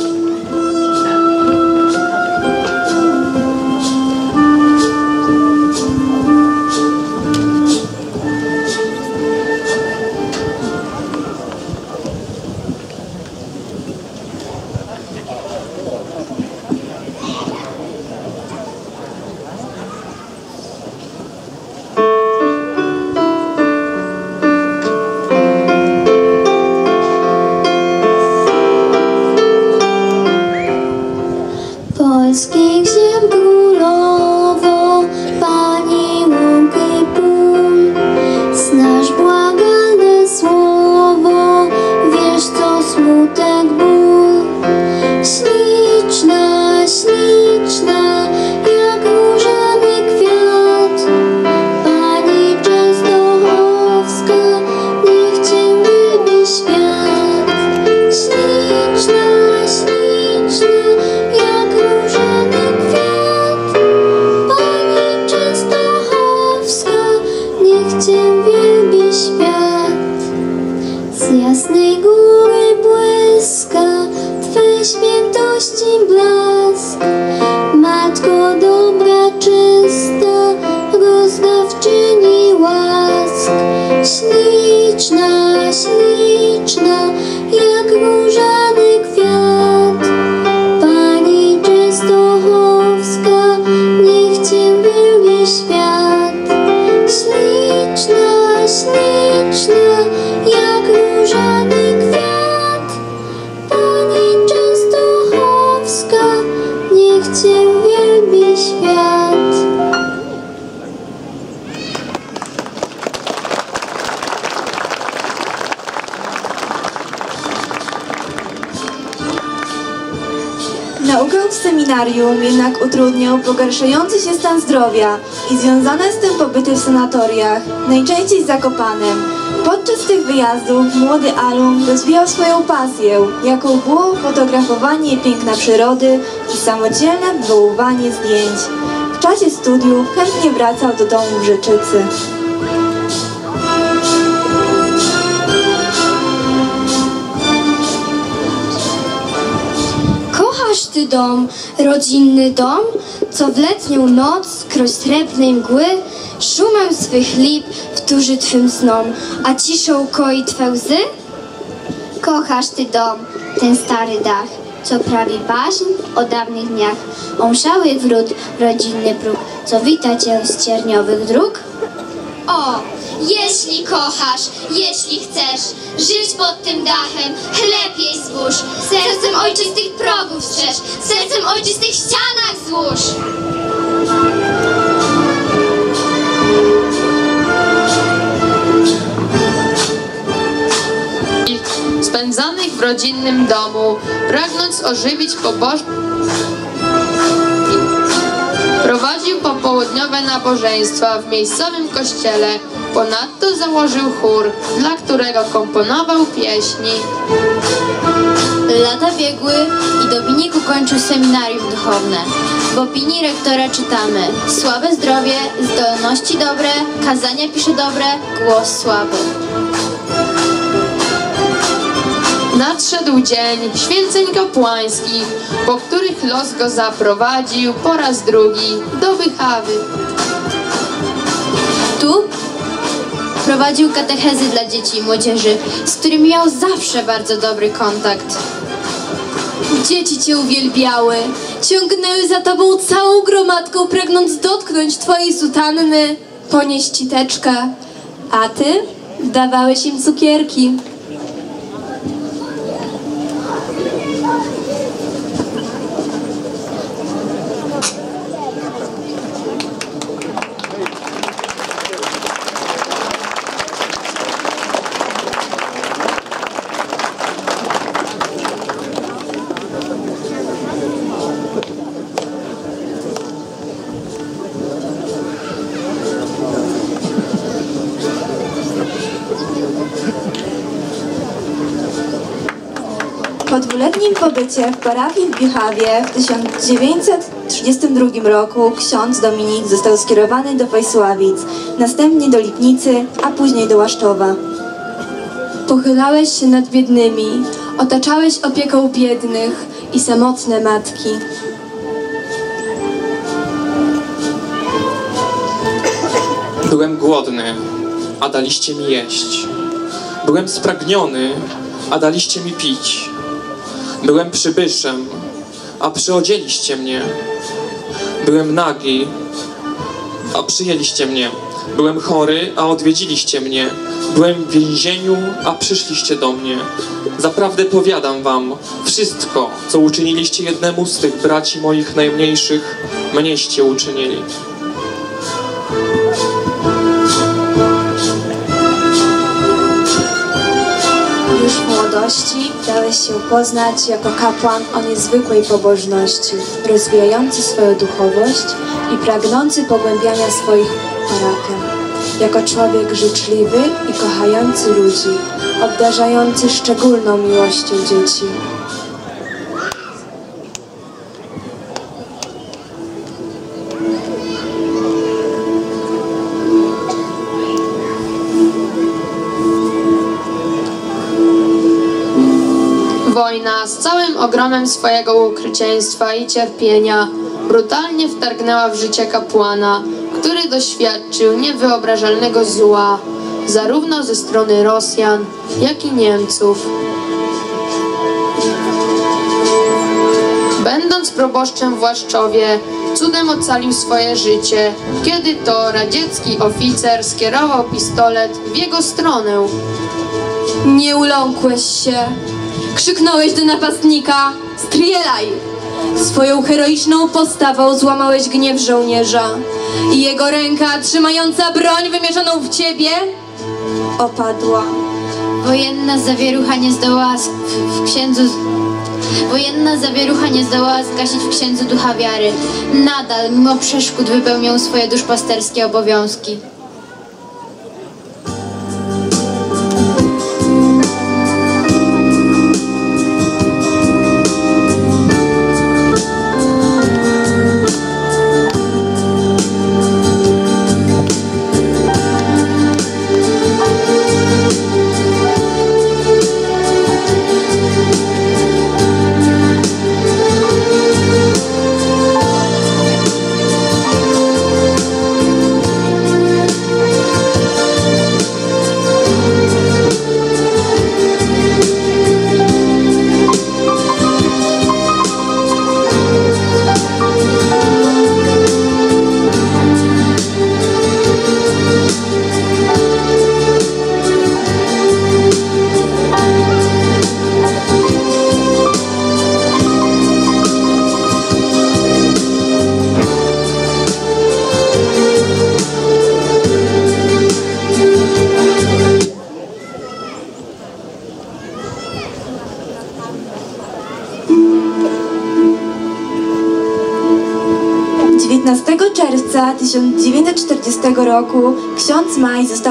Polskich ziem królowo, Pani łąk i pól, znasz błagalne słowo, wiesz co smutek, ból. Śliczna, śliczna, jak różany kwiat, Pani Częstochowska, niech Cię wielbi świat. Śliczna, śliczna, jak różany kwiat, Pani Częstochowska, niech Cię wielbi świat. Z jasnej góry błyska Twej świętości blask, Matko dobra, czysta, rozdawczyni łask. Śliczna, śliczna, jak różany kwiat, Pani Częstochowska, niech Cię wielbi świat. Śliczna, śliczna, jak różany kwiat, Pani Częstochowska, niech Cię wielbi świat.
w seminarium jednak utrudniał pogarszający się stan zdrowia i związane z tym pobyty w sanatoriach, najczęściej w Zakopanem. Podczas tych wyjazdów młody alum rozwijał swoją pasję, jaką było fotografowanie piękna przyrody i samodzielne wywoływanie zdjęć. W czasie studiów chętnie wracał do domu w Rzeczycy.
Kochasz ty dom, rodzinny dom, co w letnią noc, skroś srebrnej mgły, szumem swych lip wtórzy twym snom, a ciszą koi twe łzy?
Kochasz ty dom, ten stary dach, co prawi baśń o dawnych dniach, omszały wrót, rodzinny próg, co wita cię z cierniowych dróg?
O, jeśli kochasz, jeśli chcesz żyć pod tym dachem, chleb jej zbóż, sercem ojczystych progów strzeż, sercem ojczystych ścianach złóż.
Spędzanych w rodzinnym domu, pragnąc ożywić prowadził popołudniowe nabożeństwa w miejscowym kościele. Ponadto założył chór, dla którego komponował pieśni.
Lata biegły i Dominik ukończył seminarium duchowne. W opinii rektora czytamy: słabe zdrowie, zdolności dobre, kazania pisze dobre, głos słaby.
Nadszedł dzień święceń kapłańskich, po których los go zaprowadził po raz drugi do Bychawy.
Tu prowadził katechezy dla dzieci i młodzieży, z którymi miał zawsze bardzo dobry kontakt.
Dzieci cię uwielbiały, ciągnęły za tobą całą gromadką, pragnąc dotknąć twojej sutanny, ponieść ci teczkę, a ty dawałeś im cukierki.
Po dwuletnim pobycie w parafii w Bychawie w 1932 roku ksiądz Dominik został skierowany do Wojsławic, następnie do Lipnicy, a później do Łaszczowa.
Pochylałeś się nad biednymi, otaczałeś opieką biednych i samotne matki.
Byłem głodny, a daliście mi jeść. Byłem spragniony, a daliście mi pić. Byłem przybyszem, a przyodzieliście mnie. Byłem nagi, a przyjęliście mnie. Byłem chory, a odwiedziliście mnie. Byłem w więzieniu, a przyszliście do mnie. Zaprawdę powiadam wam, wszystko, co uczyniliście jednemu z tych braci moich najmniejszych, mnieście uczynili.
Już w młodości dałeś się poznać jako kapłan o niezwykłej pobożności, rozwijający swoją duchowość i pragnący pogłębiania swoich parafian. Jako człowiek życzliwy i kochający ludzi, obdarzający szczególną miłością dzieci.
Wojna z całym ogromem swojego ukrycieństwa i cierpienia brutalnie wtargnęła w życie kapłana, który doświadczył niewyobrażalnego zła, zarówno ze strony Rosjan, jak i Niemców. Będąc proboszczem w Łaszczowie, cudem ocalił swoje życie, kiedy to radziecki oficer skierował pistolet w jego stronę.
Nie uląkłeś się. Krzyknąłeś do napastnika: strzelaj! Swoją heroiczną postawą złamałeś gniew żołnierza i jego ręka trzymająca broń wymierzoną w ciebie
opadła.
Wojenna zawierucha nie zdołała w księdzu Wojenna zawierucha nie zdołała zgasić w księdzu ducha wiary. Nadal, mimo przeszkód, wypełniał swoje duszpasterskie obowiązki.
Czerwca 1940 roku ksiądz Maj został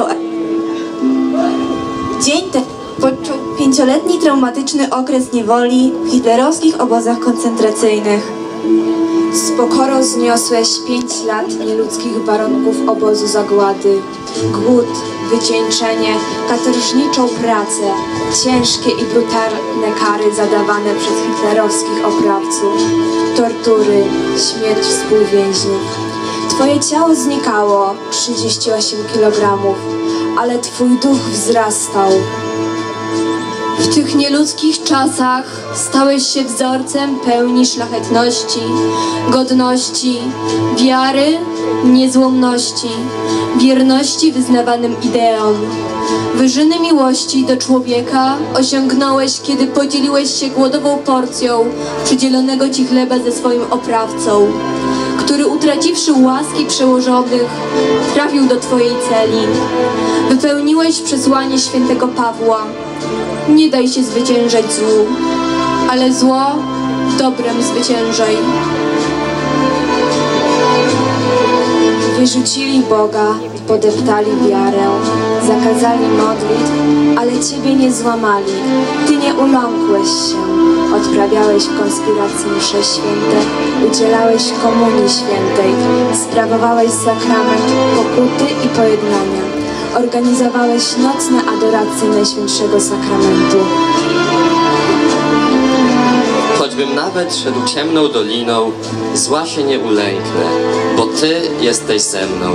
dzień ten poczuł 5-letni traumatyczny okres niewoli w hitlerowskich obozach koncentracyjnych.
Z pokorą zniosłeś 5 lat nieludzkich warunków obozu zagłady. Głód, wycieńczenie, katorżniczą pracę, ciężkie i brutalne kary zadawane przez hitlerowskich oprawców, tortury, śmierć współwięźniów. Twoje ciało znikało, 38 kg, ale twój duch wzrastał.
W tych nieludzkich czasach stałeś się wzorcem pełni szlachetności, godności, wiary, niezłomności, wierności wyznawanym ideom. Wyżyny miłości do człowieka osiągnąłeś, kiedy podzieliłeś się głodową porcją przydzielonego ci chleba ze swoim oprawcą, który utraciwszy łaski przełożonych, trafił do twojej celi. Wypełniłeś przesłanie świętego Pawła. Nie daj się zwyciężać złu, ale zło dobrem zwyciężaj.
Wyrzucili Boga, podeptali wiarę, zakazali modlitw, ale Ciebie nie złamali. Ty nie uląkłeś się, odprawiałeś w konspiracji msze święte, udzielałeś komunii świętej, sprawowałeś sakrament pokuty i pojednania, organizowałeś nocne adoracje Najświętszego Sakramentu.
Choćbym nawet szedł ciemną doliną, zła się nie ulęknę, bo Ty jesteś ze mną.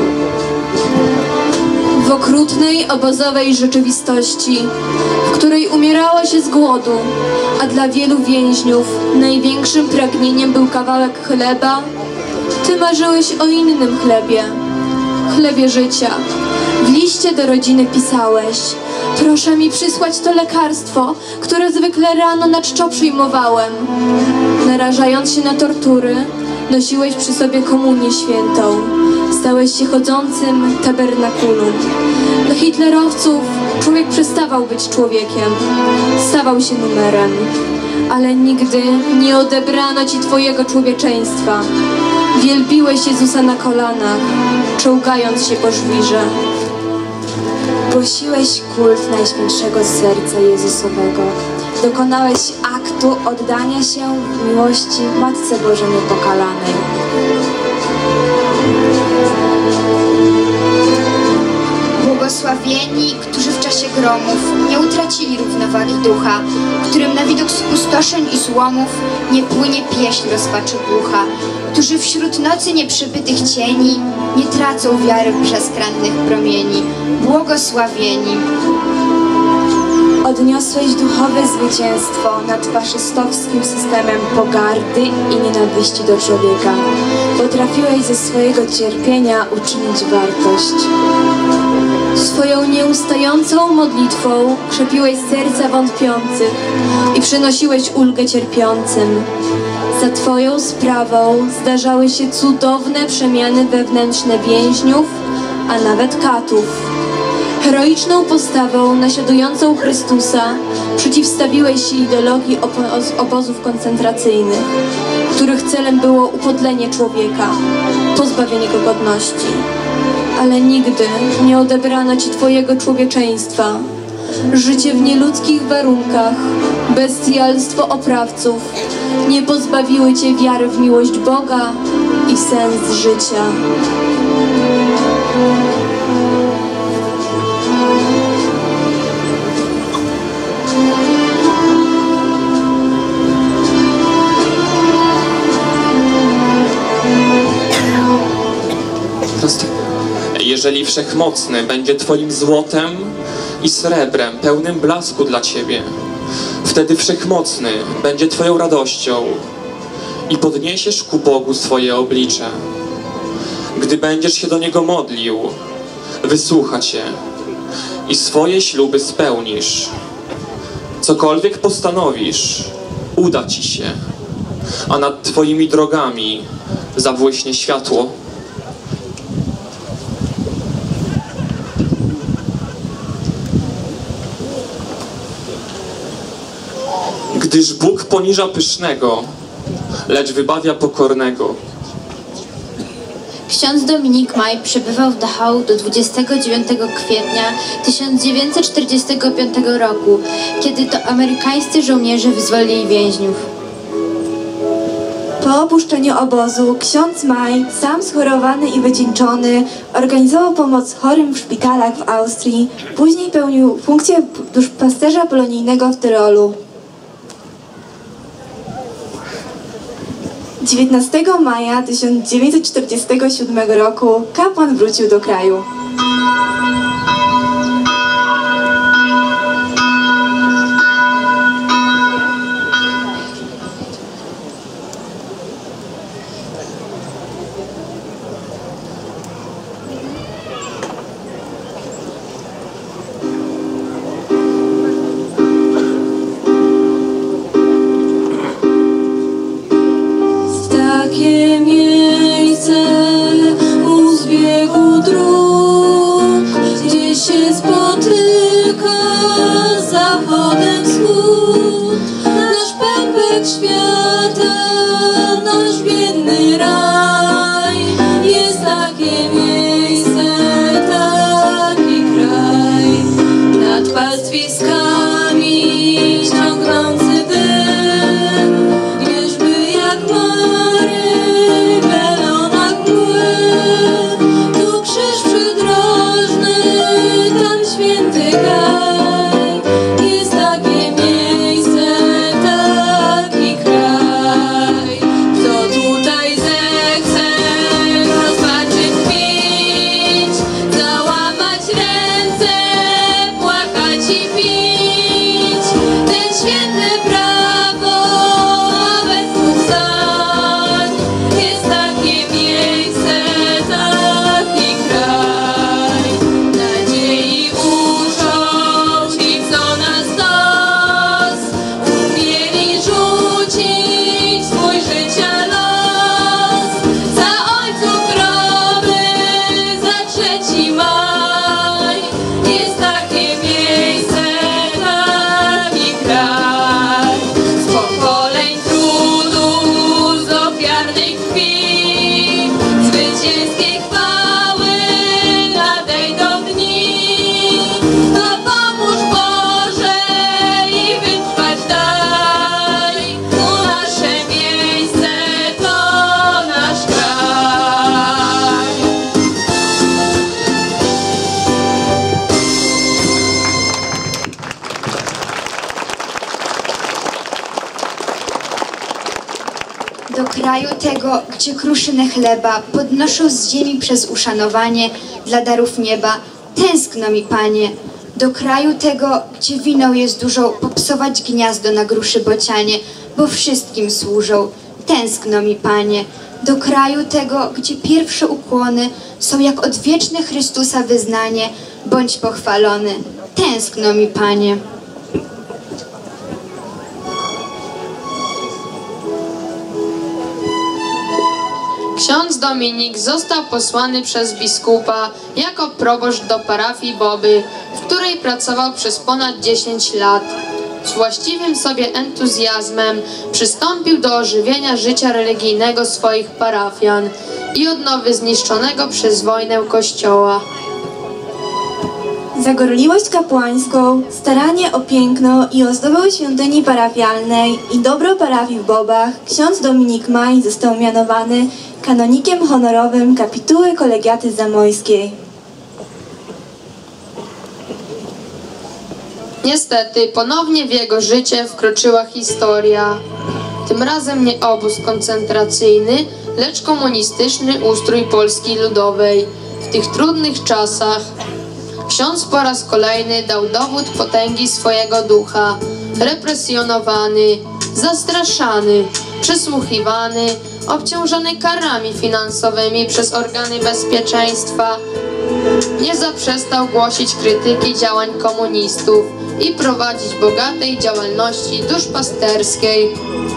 W okrutnej, obozowej rzeczywistości, w której umierało się z głodu, a dla wielu więźniów największym pragnieniem był kawałek chleba, Ty marzyłeś o innym chlebie, chlebie życia. W liście do rodziny pisałeś: proszę mi przysłać to lekarstwo, które zwykle rano na czczo przyjmowałem. Narażając się na tortury, nosiłeś przy sobie komunię świętą. Stałeś się chodzącym tabernakulum. Dla hitlerowców człowiek przestawał być człowiekiem, stawał się numerem. Ale nigdy nie odebrano ci twojego człowieczeństwa. Wielbiłeś Jezusa na kolanach, czołgając się po żwirze.
Głosiłeś kult Najświętszego Serca Jezusowego. Dokonałeś aktu oddania się w miłości Matce Bożej Niepokalanej.
Błogosławieni, którzy w czasie gromów nie utracili równowagi ducha, którym na widok spustoszeń i złomów nie płynie pieśń rozpaczy głucha, którzy wśród nocy nieprzebytych cieni nie tracą wiary w przeskrannych promieni. Błogosławieni.
Odniosłeś duchowe zwycięstwo nad faszystowskim systemem pogardy i nienawiści do człowieka. Potrafiłeś ze swojego cierpienia uczynić wartość.
Swoją nieustającą modlitwą krzepiłeś serca wątpiących i przynosiłeś ulgę cierpiącym. Za Twoją sprawą zdarzały się cudowne przemiany wewnętrzne więźniów, a nawet katów. Heroiczną postawą naśladującą Chrystusa przeciwstawiłeś się ideologii obozów koncentracyjnych, których celem było upodlenie człowieka, pozbawienie go godności. Ale nigdy nie odebrano ci twojego człowieczeństwa. Życie w nieludzkich warunkach, bestialstwo oprawców nie pozbawiły cię wiary w miłość Boga i sens życia.
Jeżeli Wszechmocny będzie twoim złotem i srebrem, pełnym blasku dla ciebie, wtedy Wszechmocny będzie twoją radością i podniesiesz ku Bogu swoje oblicze. Gdy będziesz się do Niego modlił, wysłucha cię i swoje śluby spełnisz. Cokolwiek postanowisz, uda ci się, a nad twoimi drogami zabłyśnie światło. Gdyż Bóg poniża pysznego, lecz wybawia pokornego.
Ksiądz Dominik Maj przebywał w Dachau do 29 kwietnia 1945 roku, kiedy to amerykańscy żołnierze wyzwolili więźniów.
Po opuszczeniu obozu ksiądz Maj, sam schorowany i wycieńczony, organizował pomoc chorym w szpitalach w Austrii, później pełnił funkcję duszpasterza polonijnego w Tyrolu. 19 maja 1947 roku kapłan wrócił do kraju.
Takie miejsce u zbiegu dróg, gdzie się spotyka z zachodem wschód. Nasz pępek świata, nasz biedny raj, jest takie miejsce, taki kraj. Nad pastwiskami ciągnący dym, wierzby jak tu krzyż przydrożny, tam święty kraj. Jest takie miejsce, taki kraj. Kto tutaj zechce rozpaczyć, pić, załamać ręce, płakać i pić, ten święte prawo bez ustań. Jest takie miejsce, taki kraj. Nadziei uczą ci, co na stos umieli rzucić swój życia los. Za ojców groby, za 3 maj. Jest takie miejsce, taki kraj. Z pokoleń trudu, z ofiarnej krwi, zwycięskie chwały nadejdą dni. To pomóż Boże i wytrwać daj. Tu nasze miejsce, to nasz kraj.
Do kraju tego, gdzie kruszynę chleba podnoszą z ziemi przez uszanowanie dla darów nieba, tęskno mi, Panie. Do kraju tego, gdzie winą jest dużą popsować gniazdo na gruszy bocianie, bo wszystkim służą, tęskno mi, Panie. Do kraju tego, gdzie pierwsze ukłony są jak odwieczne Chrystusa wyznanie, bądź pochwalony, tęskno mi, Panie.
Ksiądz Dominik został posłany przez biskupa jako proboszcz do parafii Boby, w której pracował przez ponad 10 lat. Z właściwym sobie entuzjazmem przystąpił do ożywienia życia religijnego swoich parafian i odnowy zniszczonego przez wojnę kościoła.
Za gorliwość kapłańską, staranie o piękno i ozdobę świątyni parafialnej i dobro parafii w Bobach, ksiądz Dominik Maj został mianowany kanonikiem honorowym kapituły kolegiaty zamojskiej.
Niestety, ponownie w jego życie wkroczyła historia. Tym razem nie obóz koncentracyjny, lecz komunistyczny ustrój Polski Ludowej. W tych trudnych czasach ksiądz po raz kolejny dał dowód potęgi swojego ducha. Represjonowany, zastraszany, przesłuchiwany, obciążony karami finansowymi przez organy bezpieczeństwa, nie zaprzestał głosić krytyki działań komunistów i prowadzić bogatej działalności duszpasterskiej.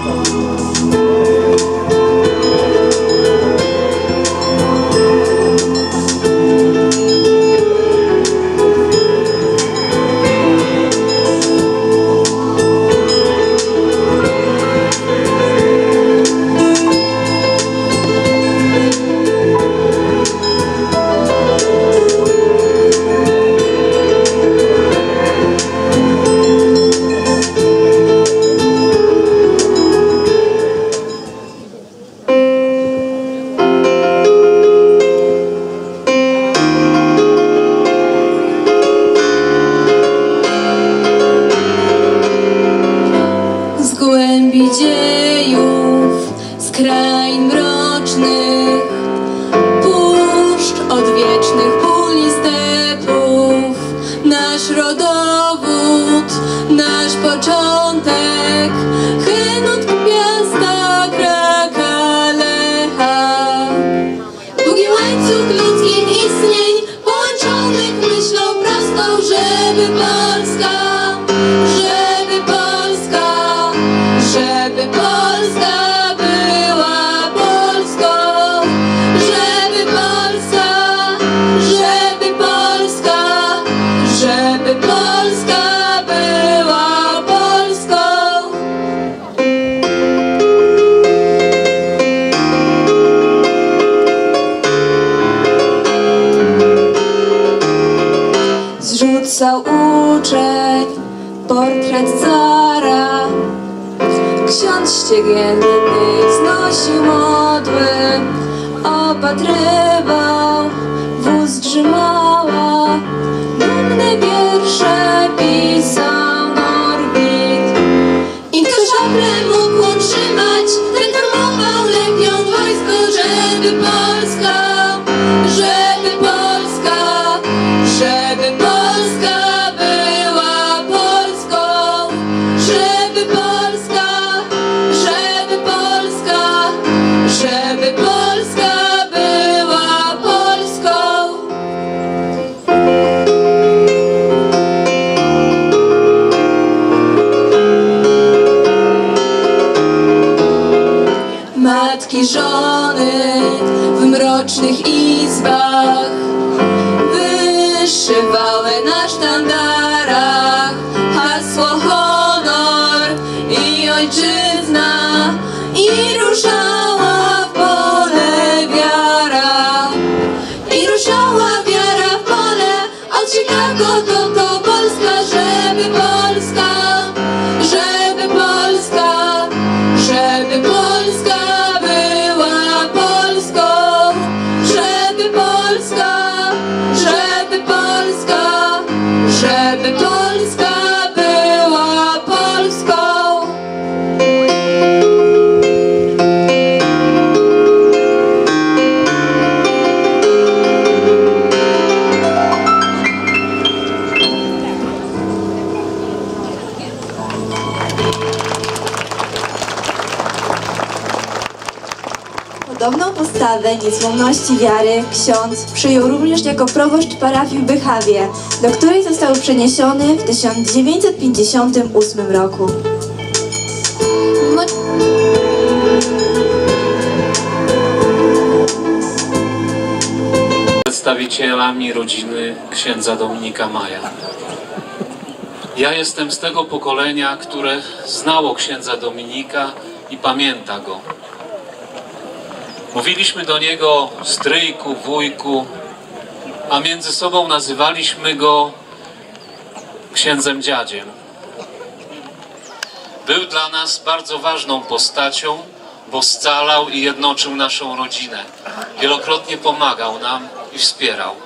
Zrzucał uczeń, portret cara, ksiądz ściegienny znosił modły, opatrywał, wóz drzymała, dumne wiersze pisał Norbit.
I kto szablę mógł utrzymać, ten formował legion wojsko, żeby Polska, żeby Polska, żeby Polska była Polską, żeby Polska, żeby Polska, żeby Polska była Polską. Matki, żony w mrocznych izbach wyszywały na sztandarach hasło honor i ojczyzna i ruszała w pole wiara. I ruszała wiara w pole, od Chicago to Polska, żeby Polska, żeby Polska, żeby Polska była Polską, żeby Polska, żeby Polska, żeby Polska była Polską.
Podobną postawę niezłomności wiary ksiądz przyjął również jako proboszcz parafii w Bychawie, do której został przeniesiony w 1958 roku.
przedstawicielami rodziny księdza Dominika Maja. Ja jestem z tego pokolenia, które znało księdza Dominika i pamięta go. Mówiliśmy do niego stryjku, wujku, a między sobą nazywaliśmy go księdzem dziadziem. Był dla nas bardzo ważną postacią, bo scalał i jednoczył naszą rodzinę. Wielokrotnie pomagał nam i wspierał.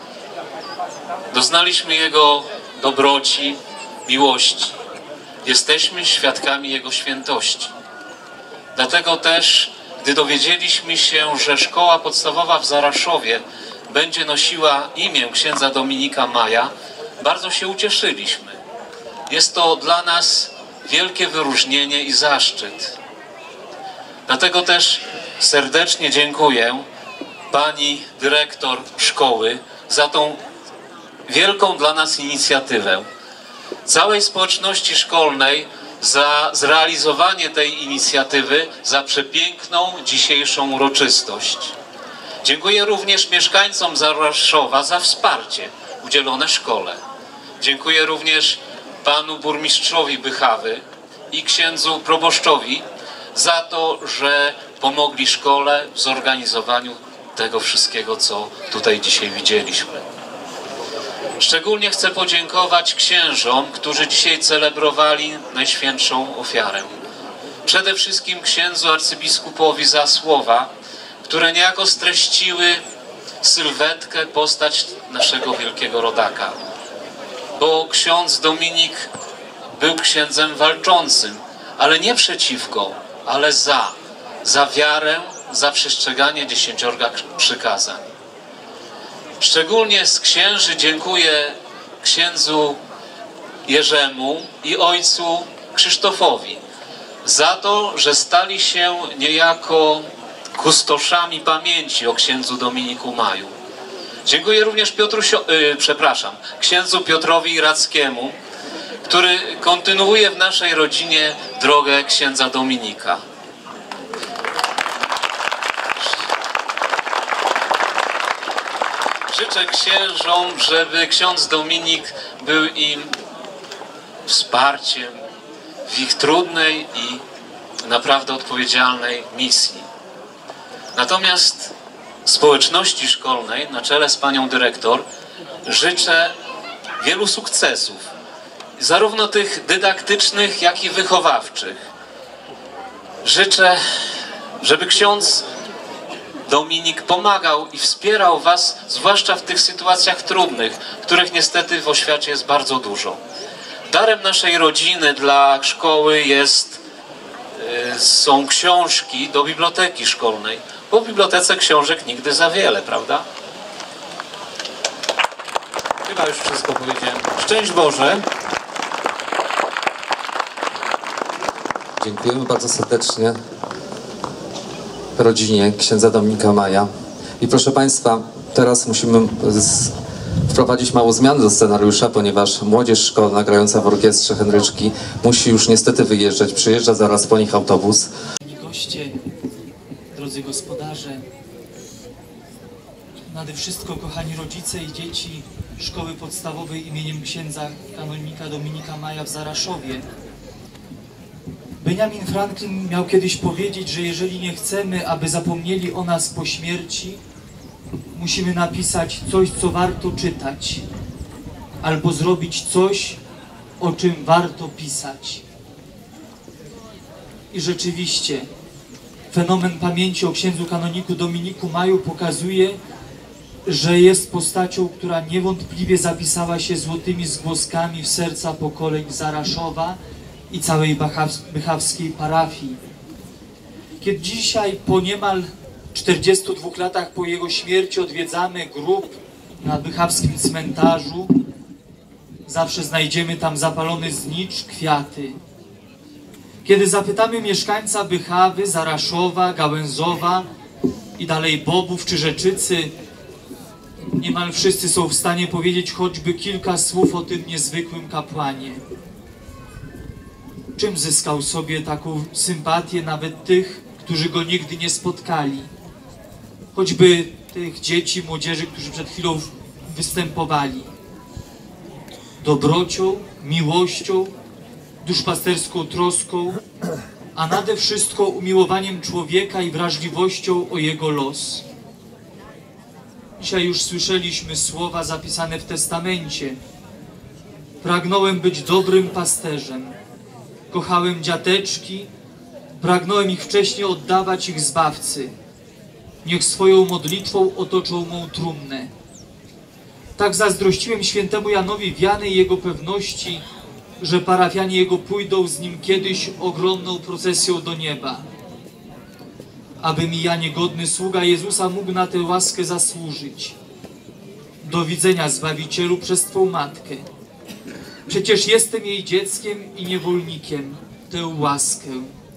Doznaliśmy Jego dobroci, miłości. Jesteśmy świadkami Jego świętości. Dlatego też, gdy dowiedzieliśmy się, że szkoła podstawowa w Zaraszowie będzie nosiła imię księdza Dominika Maja, bardzo się ucieszyliśmy. Jest to dla nas wielkie wyróżnienie i zaszczyt. Dlatego też serdecznie dziękuję pani dyrektor szkoły za tą wielką dla nas inicjatywę. Całej społeczności szkolnej za zrealizowanie tej inicjatywy, za przepiękną dzisiejszą uroczystość. Dziękuję również mieszkańcom Zaraszowa za wsparcie udzielone szkole. Dziękuję również panu burmistrzowi Bychawy i księdzu proboszczowi za to, że pomogli szkole w zorganizowaniu tego wszystkiego, co tutaj dzisiaj widzieliśmy. Szczególnie chcę podziękować księżom, którzy dzisiaj celebrowali Najświętszą Ofiarę. Przede wszystkim księdzu arcybiskupowi za słowa, które niejako streściły sylwetkę, postać naszego wielkiego rodaka. Bo ksiądz Dominik był księdzem walczącym, ale nie przeciwko, ale za wiarę, za przestrzeganie 10 przykazań. Szczególnie z księży dziękuję księdzu Jerzemu i ojcu Krzysztofowi za to, że stali się niejako kustoszami pamięci o księdzu Dominiku Maju. Dziękuję również księdzu Piotrowi Rackiemu, który kontynuuje w naszej rodzinie drogę księdza Dominika. Życzę księżom, żeby ksiądz Dominik był im wsparciem w ich trudnej i naprawdę odpowiedzialnej misji. Natomiast społeczności szkolnej na czele z panią dyrektor życzę wielu sukcesów, zarówno tych dydaktycznych, jak i wychowawczych. Życzę, żeby ksiądz Dominik pomagał i wspierał was, zwłaszcza w tych sytuacjach trudnych, których niestety w oświacie jest bardzo dużo. Darem naszej rodziny dla szkoły są książki do biblioteki szkolnej, bo w bibliotece książek nigdy za wiele, prawda? Chyba już wszystko powiedziałem. Szczęść Boże!
Dziękujemy bardzo serdecznie rodzinie księdza Dominika Maja. I proszę Państwa, teraz musimy wprowadzić małą zmianę do scenariusza, ponieważ młodzież szkolna grająca w orkiestrze Henryczki musi już niestety wyjeżdżać. Przyjeżdża zaraz po nich autobus.
Goście, drodzy gospodarze, nade wszystko kochani rodzice i dzieci Szkoły Podstawowej imieniem księdza kanonika Dominika Maja w Zaraszowie. Benjamin Franklin miał kiedyś powiedzieć, że jeżeli nie chcemy, aby zapomnieli o nas po śmierci, musimy napisać coś, co warto czytać, albo zrobić coś, o czym warto pisać. I rzeczywiście fenomen pamięci o księdzu kanoniku Dominiku Maju pokazuje, że jest postacią, która niewątpliwie zapisała się złotymi zgłoskami w serca pokoleń Zaraszowa i całej bychawskiej parafii. Kiedy dzisiaj po niemal 42 latach po jego śmierci odwiedzamy grób na bychawskim cmentarzu, zawsze znajdziemy tam zapalony znicz, kwiaty. Kiedy zapytamy mieszkańca Bychawy, Zaraszowa, Gałęzowa i dalej Bobów czy Rzeczycy, niemal wszyscy są w stanie powiedzieć choćby kilka słów o tym niezwykłym kapłanie. Czym zyskał sobie taką sympatię nawet tych, którzy go nigdy nie spotkali? Choćby tych dzieci, młodzieży, którzy przed chwilą występowali. Dobrocią, miłością, duszpasterską troską, a nade wszystko umiłowaniem człowieka i wrażliwością o jego los. Dzisiaj już słyszeliśmy słowa zapisane w testamencie. Pragnąłem być dobrym pasterzem. Kochałem dziateczki, pragnąłem ich wcześniej oddawać ich Zbawcy. Niech swoją modlitwą otoczą mą trumnę. Tak zazdrościłem świętemu Janowi wiany i jego pewności, że parafianie jego pójdą z nim kiedyś ogromną procesją do nieba. Aby mi ja, niegodny sługa Jezusa, mógł na tę łaskę zasłużyć. Do widzenia, Zbawicielu, przez Twą Matkę. Przecież jestem jej dzieckiem i niewolnikiem, tę łaskę.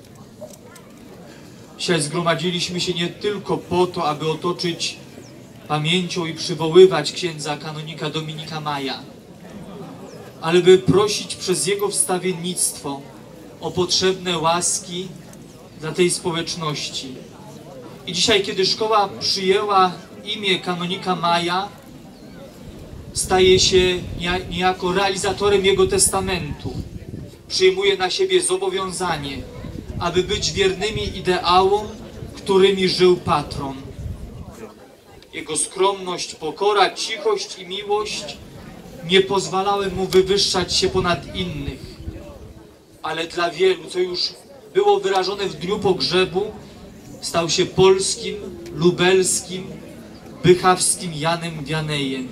Dzisiaj zgromadziliśmy się nie tylko po to, aby otoczyć pamięcią i przywoływać księdza kanonika Dominika Maja, ale by prosić przez jego wstawiennictwo o potrzebne łaski dla tej społeczności. I dzisiaj, kiedy szkoła przyjęła imię kanonika Maja, staje się niejako realizatorem jego testamentu. Przyjmuje na siebie zobowiązanie, aby być wiernymi ideałom, którymi żył patron. Jego skromność, pokora, cichość i miłość nie pozwalały mu wywyższać się ponad innych, ale dla wielu, co już było wyrażone w dniu pogrzebu, stał się polskim, lubelskim, bychawskim Janem Wianejem.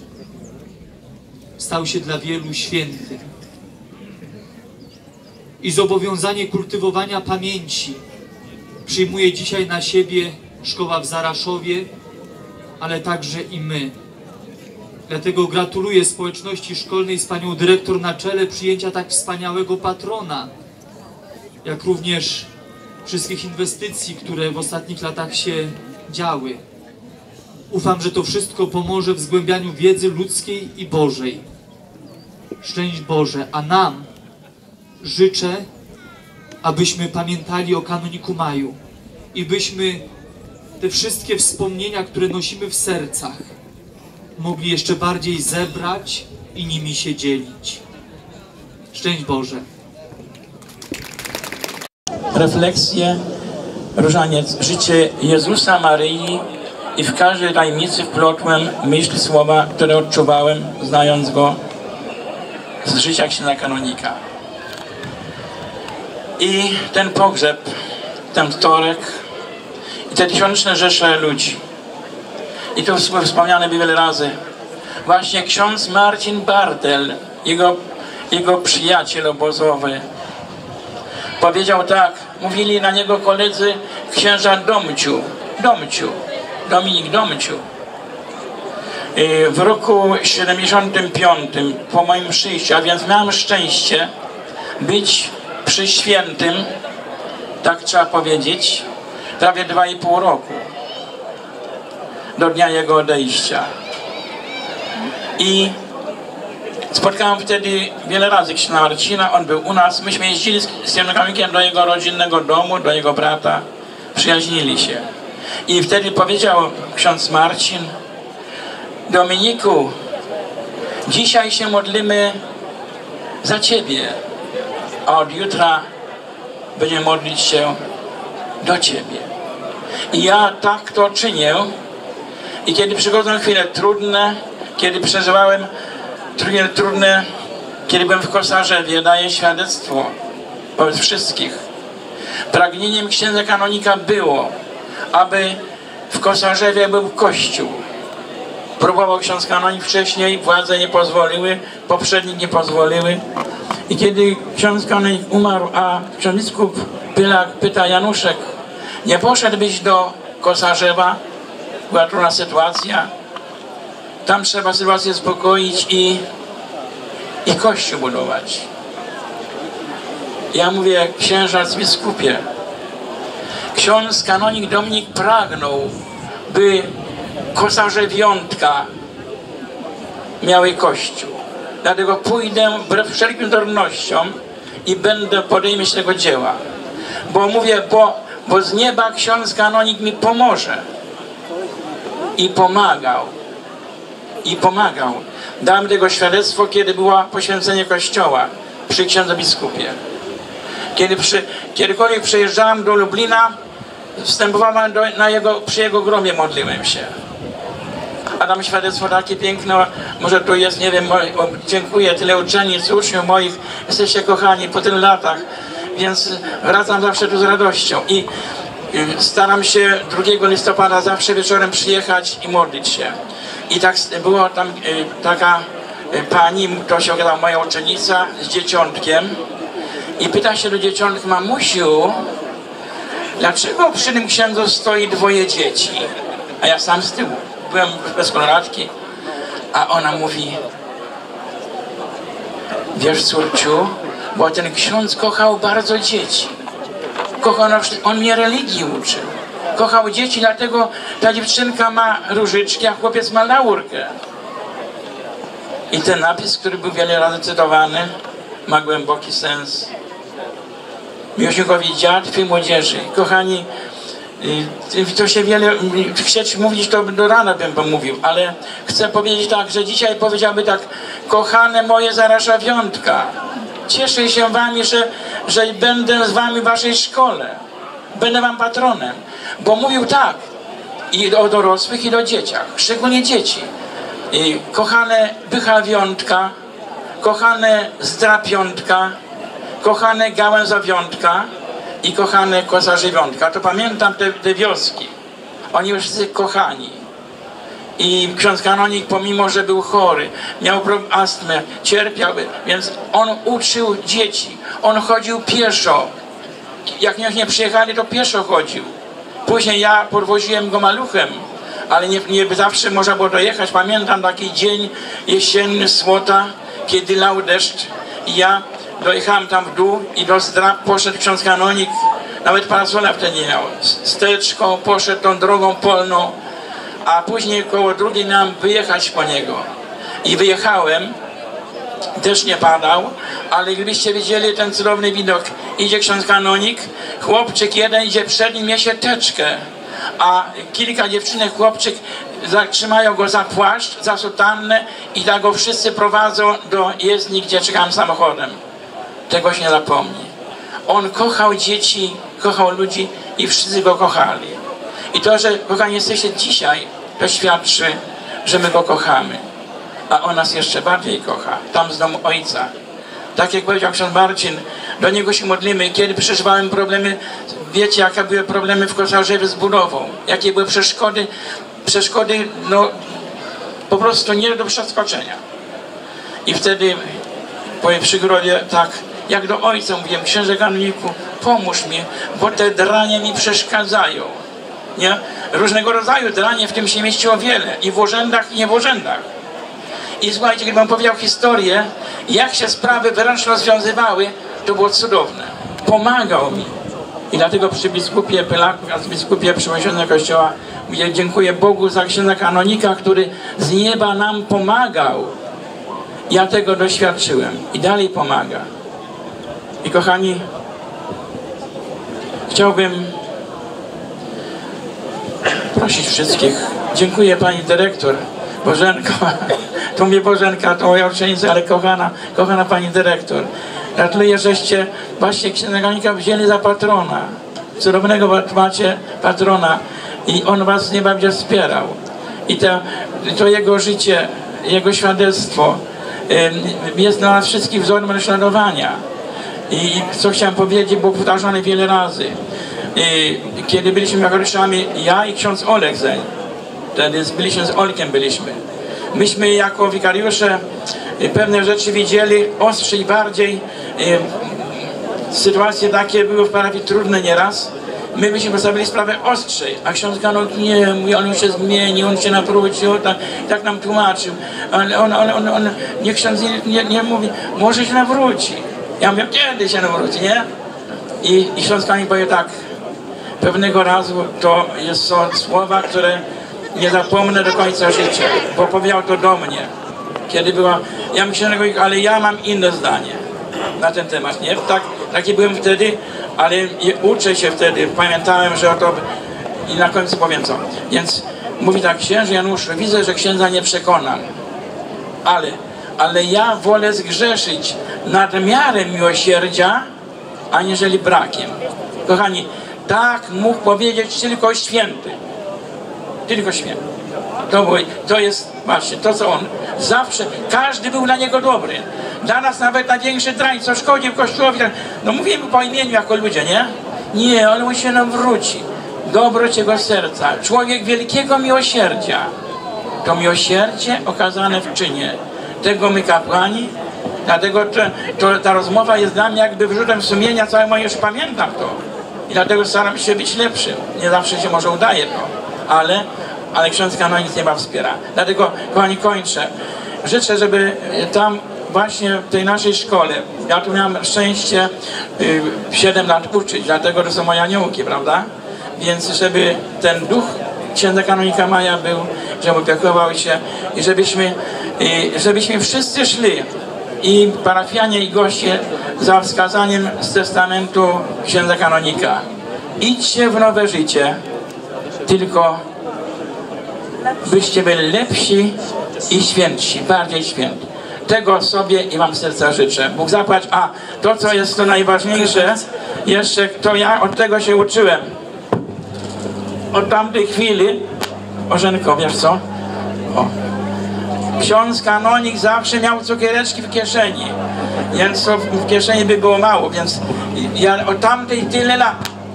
Stał się dla wielu świętym. I zobowiązanie kultywowania pamięci przyjmuje dzisiaj na siebie szkoła w Zaraszowie, ale także i my. Dlatego gratuluję społeczności szkolnej z panią dyrektor na czele przyjęcia tak wspaniałego patrona, jak również wszystkich inwestycji, które w ostatnich latach się działy. Ufam, że to wszystko pomoże w zgłębianiu wiedzy ludzkiej i Bożej. Szczęść Boże, a nam życzę, abyśmy pamiętali o kanoniku Maju i byśmy te wszystkie wspomnienia, które nosimy w sercach, mogli jeszcze bardziej zebrać i nimi się dzielić. Szczęść Boże.
Refleksje, różaniec, życie Jezusa, Maryi i w każdej tajemnicy wplotłem myśl słowa, które odczuwałem, znając Go z życia księdza kanonika. I ten pogrzeb, ten wtorek i te tysiączne rzesze ludzi. I to wspomniane wiele razy. Właśnie ksiądz Marcin Bartel, jego przyjaciel obozowy, powiedział tak, mówili na niego koledzy księża Dominik Domciu. W roku 75 po moim przyjściu, a więc miałem szczęście być przy świętym, tak trzeba powiedzieć, prawie 2,5 roku do dnia jego odejścia. I spotkałem wtedy wiele razy księdza Marcina, on był u nas, myśmy jeździli z księdzem kanonikiem do jego rodzinnego domu, do jego brata, przyjaźnili się. I wtedy powiedział ksiądz Marcin: Dominiku, dzisiaj się modlimy za Ciebie, a od jutra będziemy modlić się do Ciebie. I ja tak to czynię. I kiedy przychodzą chwile trudne, kiedy przeżywałem trudne, kiedy byłem w Kosarzewie, daję świadectwo wobec wszystkich. Pragnieniem księdza kanonika było, aby w Kosarzewie był kościół. Próbował ksiądz kanonik wcześniej, władze nie pozwoliły, poprzednik nie pozwoliły. I kiedy ksiądz kanonik umarł, a ksiądz biskup Pylak pyta: Januszek, nie poszedłbyś do Kosarzewa? Była trudna sytuacja. Tam trzeba sytuację spokoić i kościół budować. Ja mówię: księża biskupie, ksiądz kanonik Dominik pragnął, by Kosarzewiątka miały kościół. Dlatego pójdę wbrew wszelkim trudnościom i podejmę się tego dzieła. Bo mówię, bo z nieba ksiądz kanonik mi pomoże. i pomagał. I pomagał. Dałem tego świadectwo, kiedy było poświęcenie kościoła przy księdzu biskupie. Kiedykolwiek przyjeżdżałem do Lublina, wstępowałem przy jego grobie, modliłem się. A tam świadectwo takie piękne, może tu jest, nie wiem, dziękuję, tyle uczennic, uczniów moich, jesteście kochani po tylu latach, więc wracam zawsze tu z radością i staram się 2 listopada zawsze wieczorem przyjechać i modlić się. I tak była tam taka pani, to się okazała moja uczennica z dzieciątkiem i pyta się do dzieciątka: mamusiu, dlaczego przy tym księdzu stoi 2 dzieci? A ja sam z tyłu, byłem bez koloratki, a ona mówi: wiesz, córciu, bo ten ksiądz kochał bardzo dzieci. On mnie religii uczył. Kochał dzieci, dlatego ta dziewczynka ma różyczki, a chłopiec ma laurkę. I ten napis, który był wiele razy cytowany, ma głęboki sens. Miłośnikowi dziatwy młodzieży. Kochani, to się wiele, chcieć mówić, to do rana bym pomówił, ale chcę powiedzieć tak, że dzisiaj powiedziałby tak: kochane moje Zaraszawiątka, cieszę się wami, że będę z wami w waszej szkole. Będę wam patronem. Bo mówił tak i do dorosłych, i do dzieciach, szczególnie dzieci. I kochane Bychawiątka, kochane Zdrapiątka, kochane Gałęzowiątka i kochane Kosarzywiątka. To pamiętam te wioski. Oni już wszyscy kochani. I ksiądz kanonik, pomimo że był chory, miał astmę, cierpiał, więc on uczył dzieci. On chodził pieszo. Jak nie przyjechali, to pieszo chodził. Później ja podwoziłem go maluchem, ale nie zawsze można było dojechać. Pamiętam taki dzień jesienny, słota, kiedy lał deszcz i ja dojechałem tam w dół i do Zdrap poszedł ksiądz kanonik, nawet parasola wtedy nie miał. Z teczką poszedł tą drogą polną, a później koło 2 miałem wyjechać po niego. I wyjechałem, deszcz nie padał, ale gdybyście widzieli ten cudowny widok. Idzie ksiądz kanonik, chłopczyk jeden idzie przed nim, niesie teczkę, a kilka dziewczynek, chłopczyk trzymają go za płaszcz, za sutannę i tak go wszyscy prowadzą do jezdni, gdzie czekałem samochodem. Tego się nie zapomni. On kochał dzieci, kochał ludzi i wszyscy go kochali. I to, że kochani jesteście dzisiaj, to świadczy, że my go kochamy. A on nas jeszcze bardziej kocha, tam z domu Ojca. Tak jak powiedział ksiądz Marcin, do niego się modlimy. Kiedy przeżywałem problemy, wiecie, jakie były problemy w Kosarzewie z budową, jakie były przeszkody, no po prostu nie do przeskoczenia. I wtedy przy grodzie tak, jak do Ojca mówiłem: księże kanoniku, pomóż mi, bo te dranie mi przeszkadzają. Nie? Różnego rodzaju dranie w tym się mieściło wiele, i w urzędach, i nie w urzędach. I słuchajcie, gdybym powiedział historię, jak się sprawy wręcz rozwiązywały, to było cudowne. Pomagał mi. I dlatego przy biskupie Pylaku, biskupie przewodniczącym Kościoła, mówię: dziękuję Bogu za księdza kanonika, który z nieba nam pomagał. Ja tego doświadczyłem i dalej pomaga. I kochani, chciałbym prosić wszystkich. Dziękuję pani dyrektor Bożenko. To mnie Bożenka, to moja uczennica, ale kochana pani dyrektor. Gratuluję, żeście właśnie księdza kanonika wzięli za patrona. Cudownego macie patrona i on was z nieba będzie wspierał. I to jego życie, jego świadectwo jest dla nas wszystkich wzorem naśladowania. I co chciałem powiedzieć, było powtarzane wiele razy. Kiedy byliśmy wikariuszami, ja i ksiądz Olek Zeń, wtedy byliśmy z Olkiem, myśmy jako wikariusze pewne rzeczy widzieli ostrzej, bardziej. Sytuacje takie były w parafii trudne nieraz. My byśmy postawili sprawę ostrzej, a ksiądz kanonik nie mówi, on się zmieni, on się nawrócił, tak nam tłumaczył. Ale on niech ksiądz nie mówi, może się nawróci. Ja mówię, kiedy się nawróci, nie? I ksiądz kanonik powie tak: pewnego razu to są słowa, które nie zapomnę do końca życia, bo powiedział to do mnie. Kiedy była, ja myślałem, ale ja mam inne zdanie na ten temat, nie? Taki byłem wtedy, ale uczę się wtedy, pamiętałem, że to i na końcu powiem co. Więc mówi tak: księże Januszu, widzę, że księdza nie przekonam, ale ja wolę zgrzeszyć nadmiarem miłosierdzia, aniżeli brakiem. Kochani, tak mógł powiedzieć tylko święty. Tylko święty. To jest właśnie to, co on zawsze, każdy był dla niego dobry. Dla nas nawet największy drań, co szkodził Kościołowi. No mówimy po imieniu jako ludzie, nie? Nie, ale on się nam wróci. Dobroć jego serca. Człowiek wielkiego miłosierdzia. To miłosierdzie okazane w czynie. Tego my kapłani, dlatego ta rozmowa jest dla mnie jakby wyrzutem sumienia, całe moje, już pamiętam to. I dlatego staram się być lepszym. Nie zawsze się może udaje to, ale ksiądz kanonik nieba wspiera. Dlatego, kochani, kończę. Życzę, żeby tam właśnie w tej naszej szkole, ja tu miałem szczęście 7 lat uczyć, dlatego to są moje aniołki, prawda? Więc żeby ten duch księdza kanonika Maja był, żeby opiekował się i żebyśmy wszyscy szli, i parafianie, i goście, za wskazaniem z testamentu księdza kanonika. Idźcie w nowe życie, tylko byście byli lepsi i świętsi, bardziej święci. Tego sobie i wam serca życzę. Bóg zapłać. A to, co jest to najważniejsze, jeszcze to ja od tego się uczyłem. Od tamtej chwili, Bożenko, wiesz co? O. Ksiądz kanonik zawsze miał cukiereczki w kieszeni, więc to w kieszeni by było mało, więc ja od tamtej tyle lat.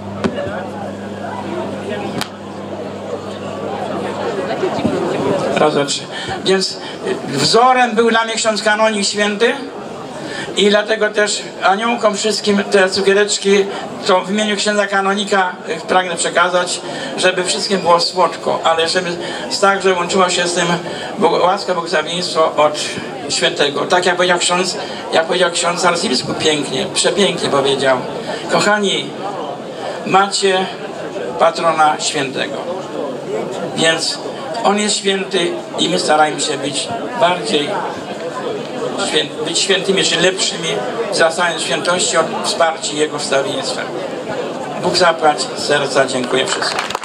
Raz, dwa, trzy. Więc wzorem był dla mnie ksiądz kanonik święty i dlatego też aniołkom wszystkim te cukiereczki to w imieniu księdza kanonika pragnę przekazać, żeby wszystkim było słodko, ale żeby także łączyło się z tym łaska, błogosławieństwo od świętego. Tak jak powiedział ksiądz arcybiskup pięknie, przepięknie powiedział. Kochani, macie patrona świętego, więc on jest święty i my starajmy się być bardziej być świętymi, czy lepszymi, wzrastając świętości od wsparcia Jego wstawiennictwem. Bóg zapłać z serca, dziękuję wszystkim.